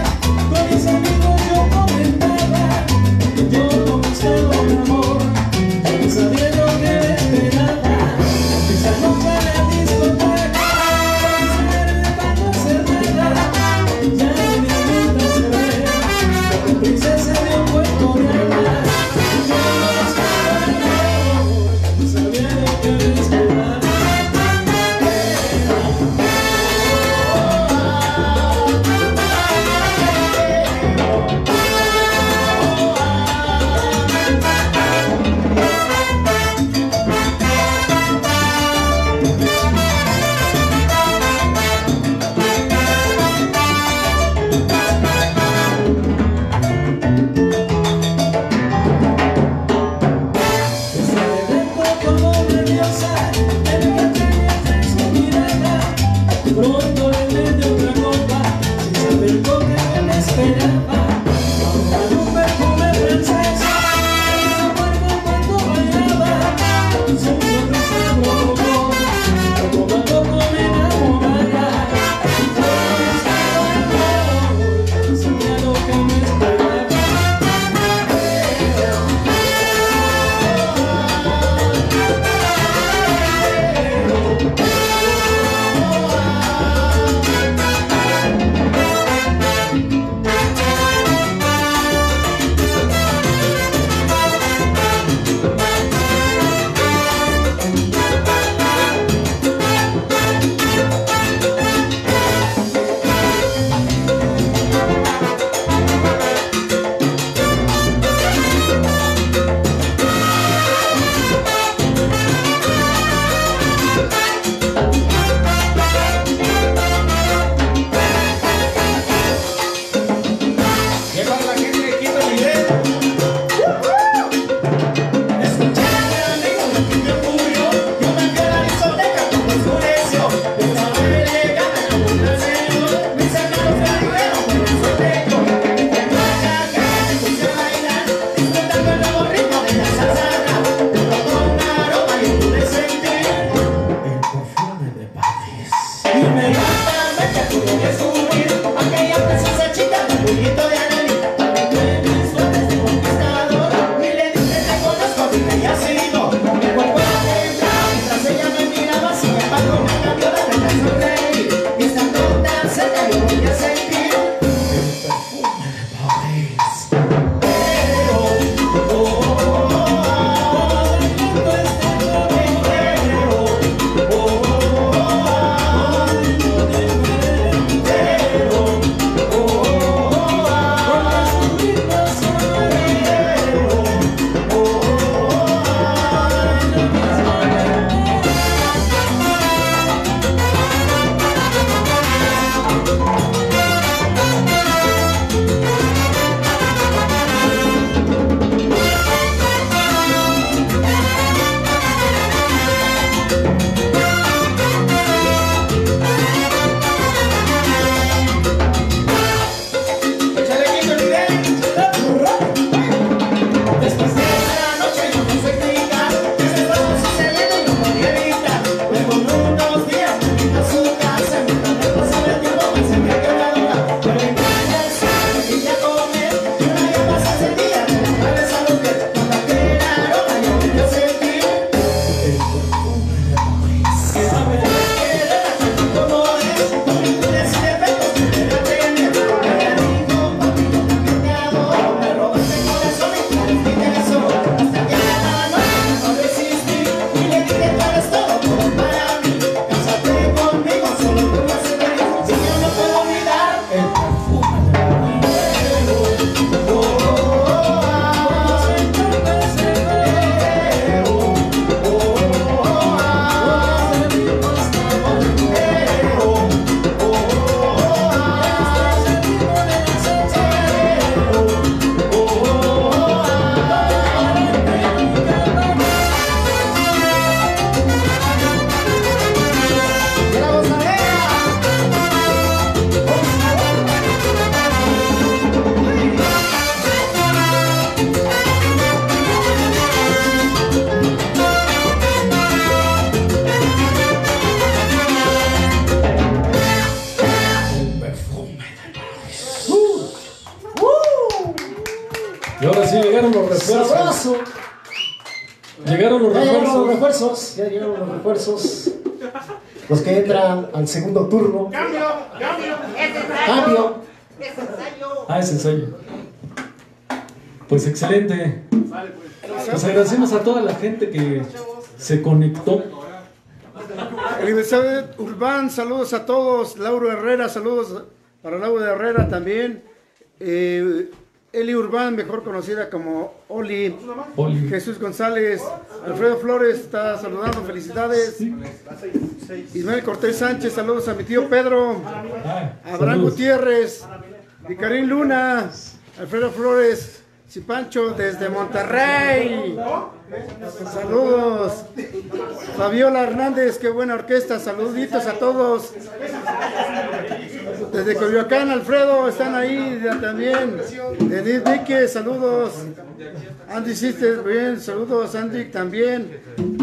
llegaron los refuerzos. ¡Abrazo! Llegaron los Ya llegaron los refuerzos. refuerzos. Ya llegaron los refuerzos. Los que entran al segundo turno. Cambio, cambio. Cambio. Ah, es ensayo. Pues excelente. Pues agradecemos a toda la gente que se conectó. Elizabeth Urbán, saludos a todos. Lauro Herrera, saludos para Lauro Herrera también. Eli Urbán, mejor conocida como Oli. Oli. Jesús González, Alfredo Flores está saludando, felicidades. Ismael Cortés Sánchez, saludos a mi tío Pedro. Ah, Abraham saludos. Gutiérrez, Vicarín Luna, Alfredo Flores, Cipancho desde Monterrey. Saludos. Fabiola Hernández, qué buena orquesta, saluditos a todos. Desde Coyoacán, Alfredo, están ahí también. Edith Víquez, saludos. Andy Sister, bien, saludos Andy también.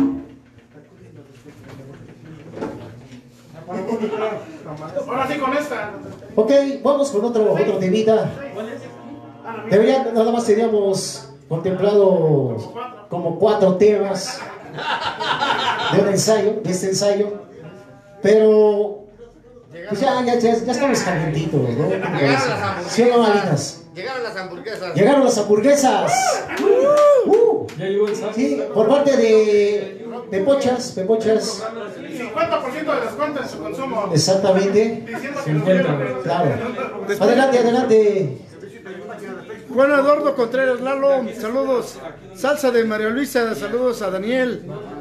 Ahora sí con esta. Ok, vamos con otro temita. Nada más teníamos contemplado como 4 temas de un ensayo, de este ensayo, pero pues ya estamos calientitos, ¿no? ¿Sí o no, Malitas? Llegaron las hamburguesas. Llegaron las hamburguesas. Ya llegó el saco. Sí, por parte de Pepochas. 50% de descuento en su consumo. Exactamente. Diciendo que 50. Claro. Adelante. Juan Eduardo Contreras Lalo, saludos. Salsa de María Luisa, saludos a Daniel.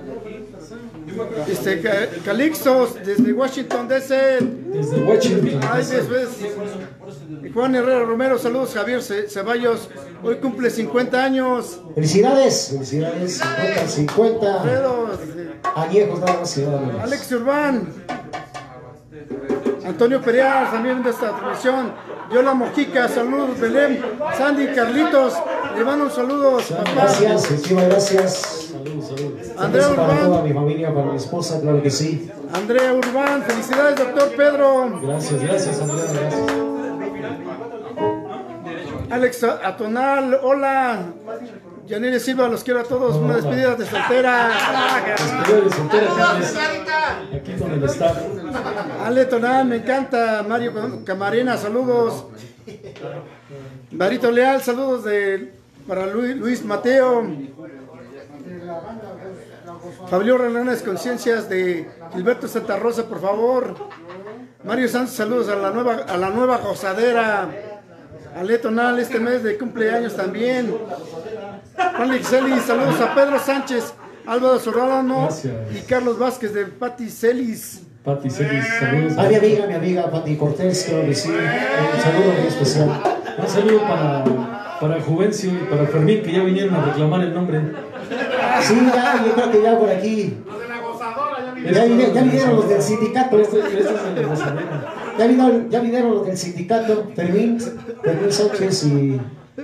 Calixtos desde Washington DC. Desde Washington. Ay, después. Juan Herrera Romero, saludos. Javier Ceballos, hoy cumple 50 años. Felicidades. 50 Alfredo, añejos nada más. Alex Urbán, Antonio Pereira también de esta transmisión. Yola Mojica, saludos. Belén, Sandy, Carlitos, le mando un saludo. Gracias, muchísimas gracias. Andrea Para Urbán. toda mi familia, para mi esposa, claro que sí. Andrea Urbán, felicidades, doctor Pedro. Gracias, Andrea, gracias. Alex Atonal, hola. Yanire Silva, los quiero a todos. Una despedida de soltera. Despedida de soltera, Carles. Aquí con el staff. Ale Tonal, me encanta. Mario Camarena, saludos. Barito Leal, saludos para Luis Mateo. Fabio Renanes, conciencias de Gilberto Santa Rosa, por favor. Mario Sánchez, saludos a la nueva gozadera. Ale Tonal, este mes de cumpleaños también. Juan Lixeli, saludos a Pedro Sánchez, Álvaro Sorrano y Carlos Vázquez de Pati Celis. Pati Celis, saludos. A mi amiga Pati Cortés, claro que sí. Un saludo muy especial. Un saludo para Juvencio y para Fermín, que ya vinieron a reclamar el nombre. Sí, yo creo que ya por aquí. Los de la gozadora Ya vinieron los del sindicato. Este es el de Gozadera. Ya vinieron los del sindicato. Fermín Sánchez y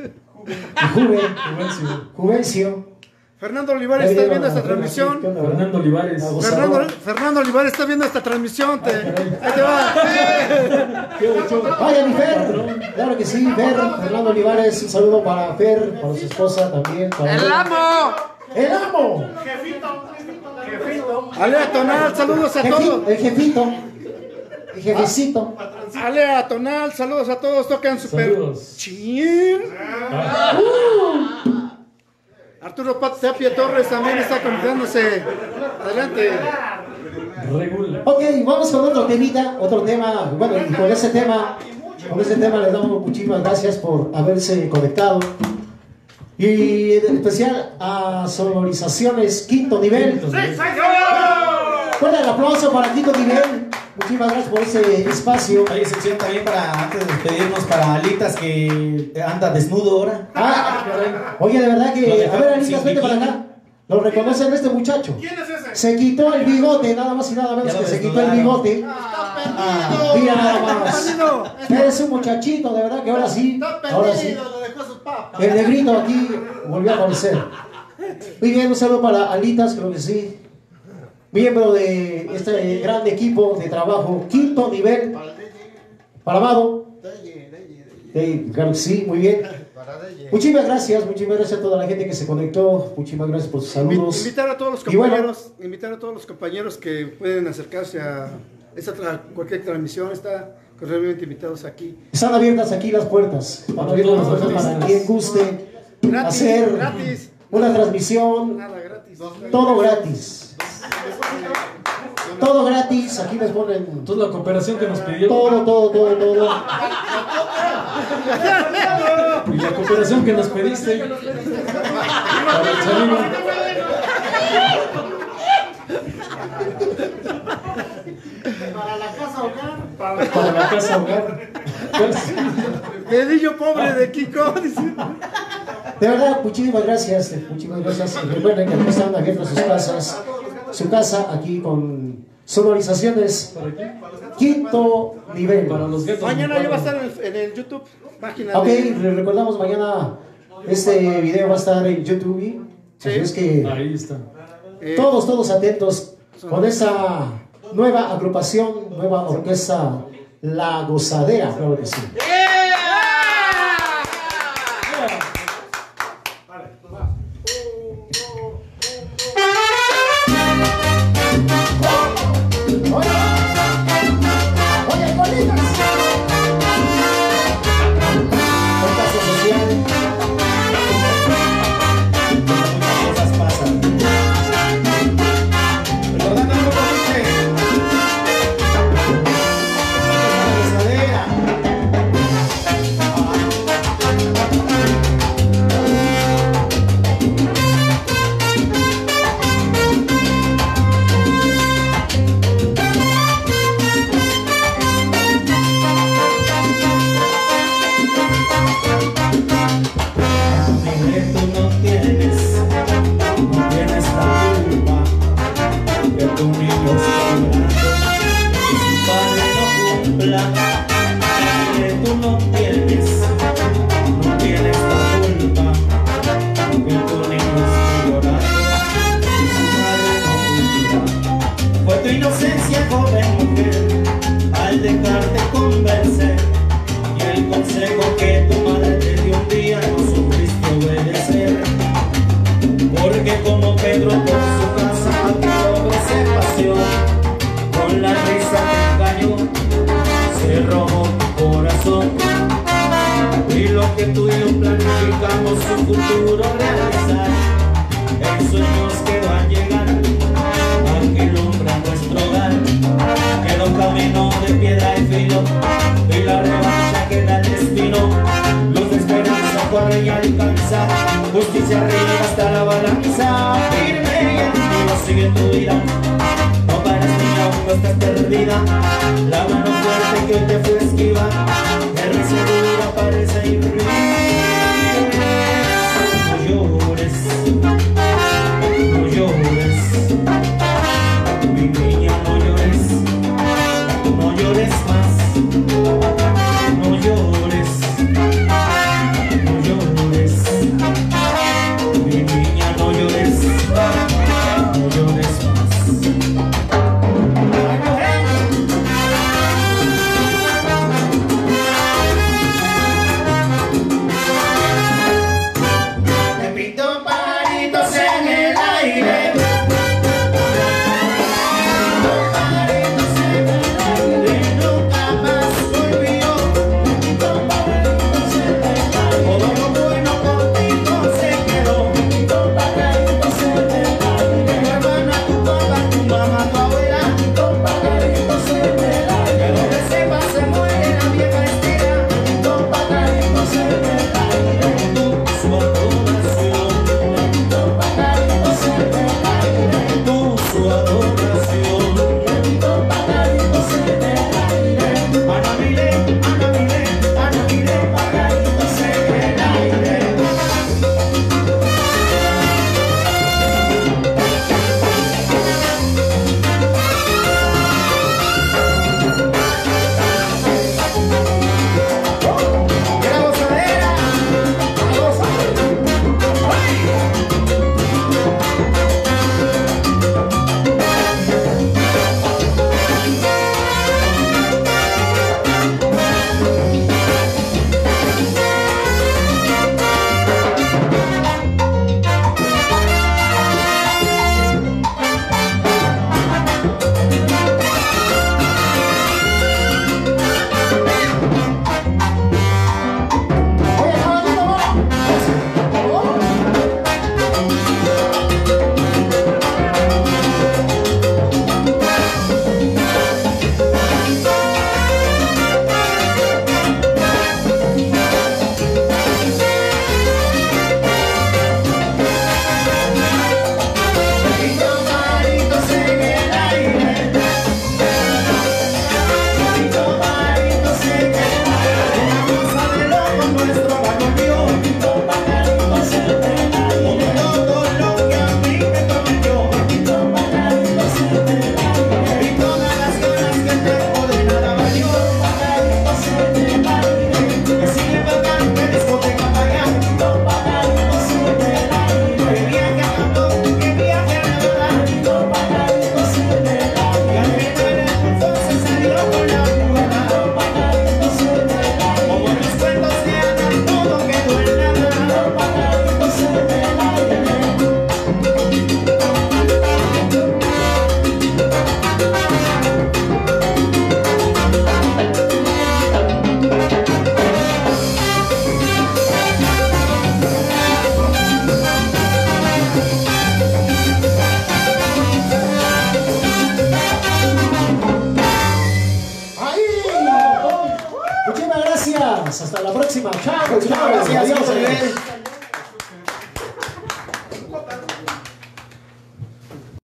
Juvencio. Fernando Olivares está viendo esta transmisión. Fernando Olivares. Fernando Olivares está viendo esta transmisión. Ahí te va. Vaya mi Fer, claro que sí, Fer, Fernando Olivares, un saludo para Fer, para su esposa también. ¡El amo! ¡El amo! Ale Atonal, saludos a todos. El jefito, el jefecito. Ale Atonal, saludos a todos. Tocan super Saludos. chin. Arturo Tapia Torres también está conectándose. Adelante. Regula. Ok, vamos con otro temita, otro tema. Bueno, y con ese tema les damos muchísimas gracias por haberse conectado. Y en especial a Sonorizaciones Quinto Nivel. Fuerte el aplauso para Quinto Nivel. Muchísimas gracias por ese espacio. Hay excepción también para, antes de despedirnos, para Alitas que anda desnudo ahora. Oye, de verdad que... A ver, Alitas, vete para acá. ¿Lo reconocen este muchacho? ¿Quién es ese? Se quitó el bigote, nada más y nada menos que se quitó el bigote. Mira nada más. Eres un muchachito, de verdad que ahora sí. Ahora sí. El negrito aquí volvió a aparecer. Muy bien, un saludo para Alitas, creo que sí. Miembro de este gran equipo de trabajo, Quinto Nivel. Para Amado. Claro que sí, muy bien. Muchísimas gracias a toda la gente que se conectó. Muchísimas gracias por sus saludos. Invitar a todos los compañeros, invitar a todos los compañeros que pueden acercarse a cualquier transmisión, está cordialmente invitados aquí. Están abiertas aquí las puertas. Están abiertas las puertas para quien guste hacer una transmisión. Todo gratis. Todo gratis. Aquí les ponen toda la cooperación que nos pidió. Todo. Y la cooperación que nos pediste. Para el sonido. Para la casa hogar. Para la casa hogar. El niño pobre de Kiko. De verdad, muchísimas gracias. Recuerden que aquí están abiertas sus casas. Su casa aquí con sonorizaciones quinto nivel. Para los gatos. Mañana ya va a estar en el YouTube. Página ok, les recordamos mañana este video va a estar en YouTube. Sí. Así es que ahí está. Todos atentos con esa nueva agrupación, nueva orquesta, La Gozadera, claro que sí. más. Hasta la próxima. Chao, chao. Gracias, Adiós. Nivel.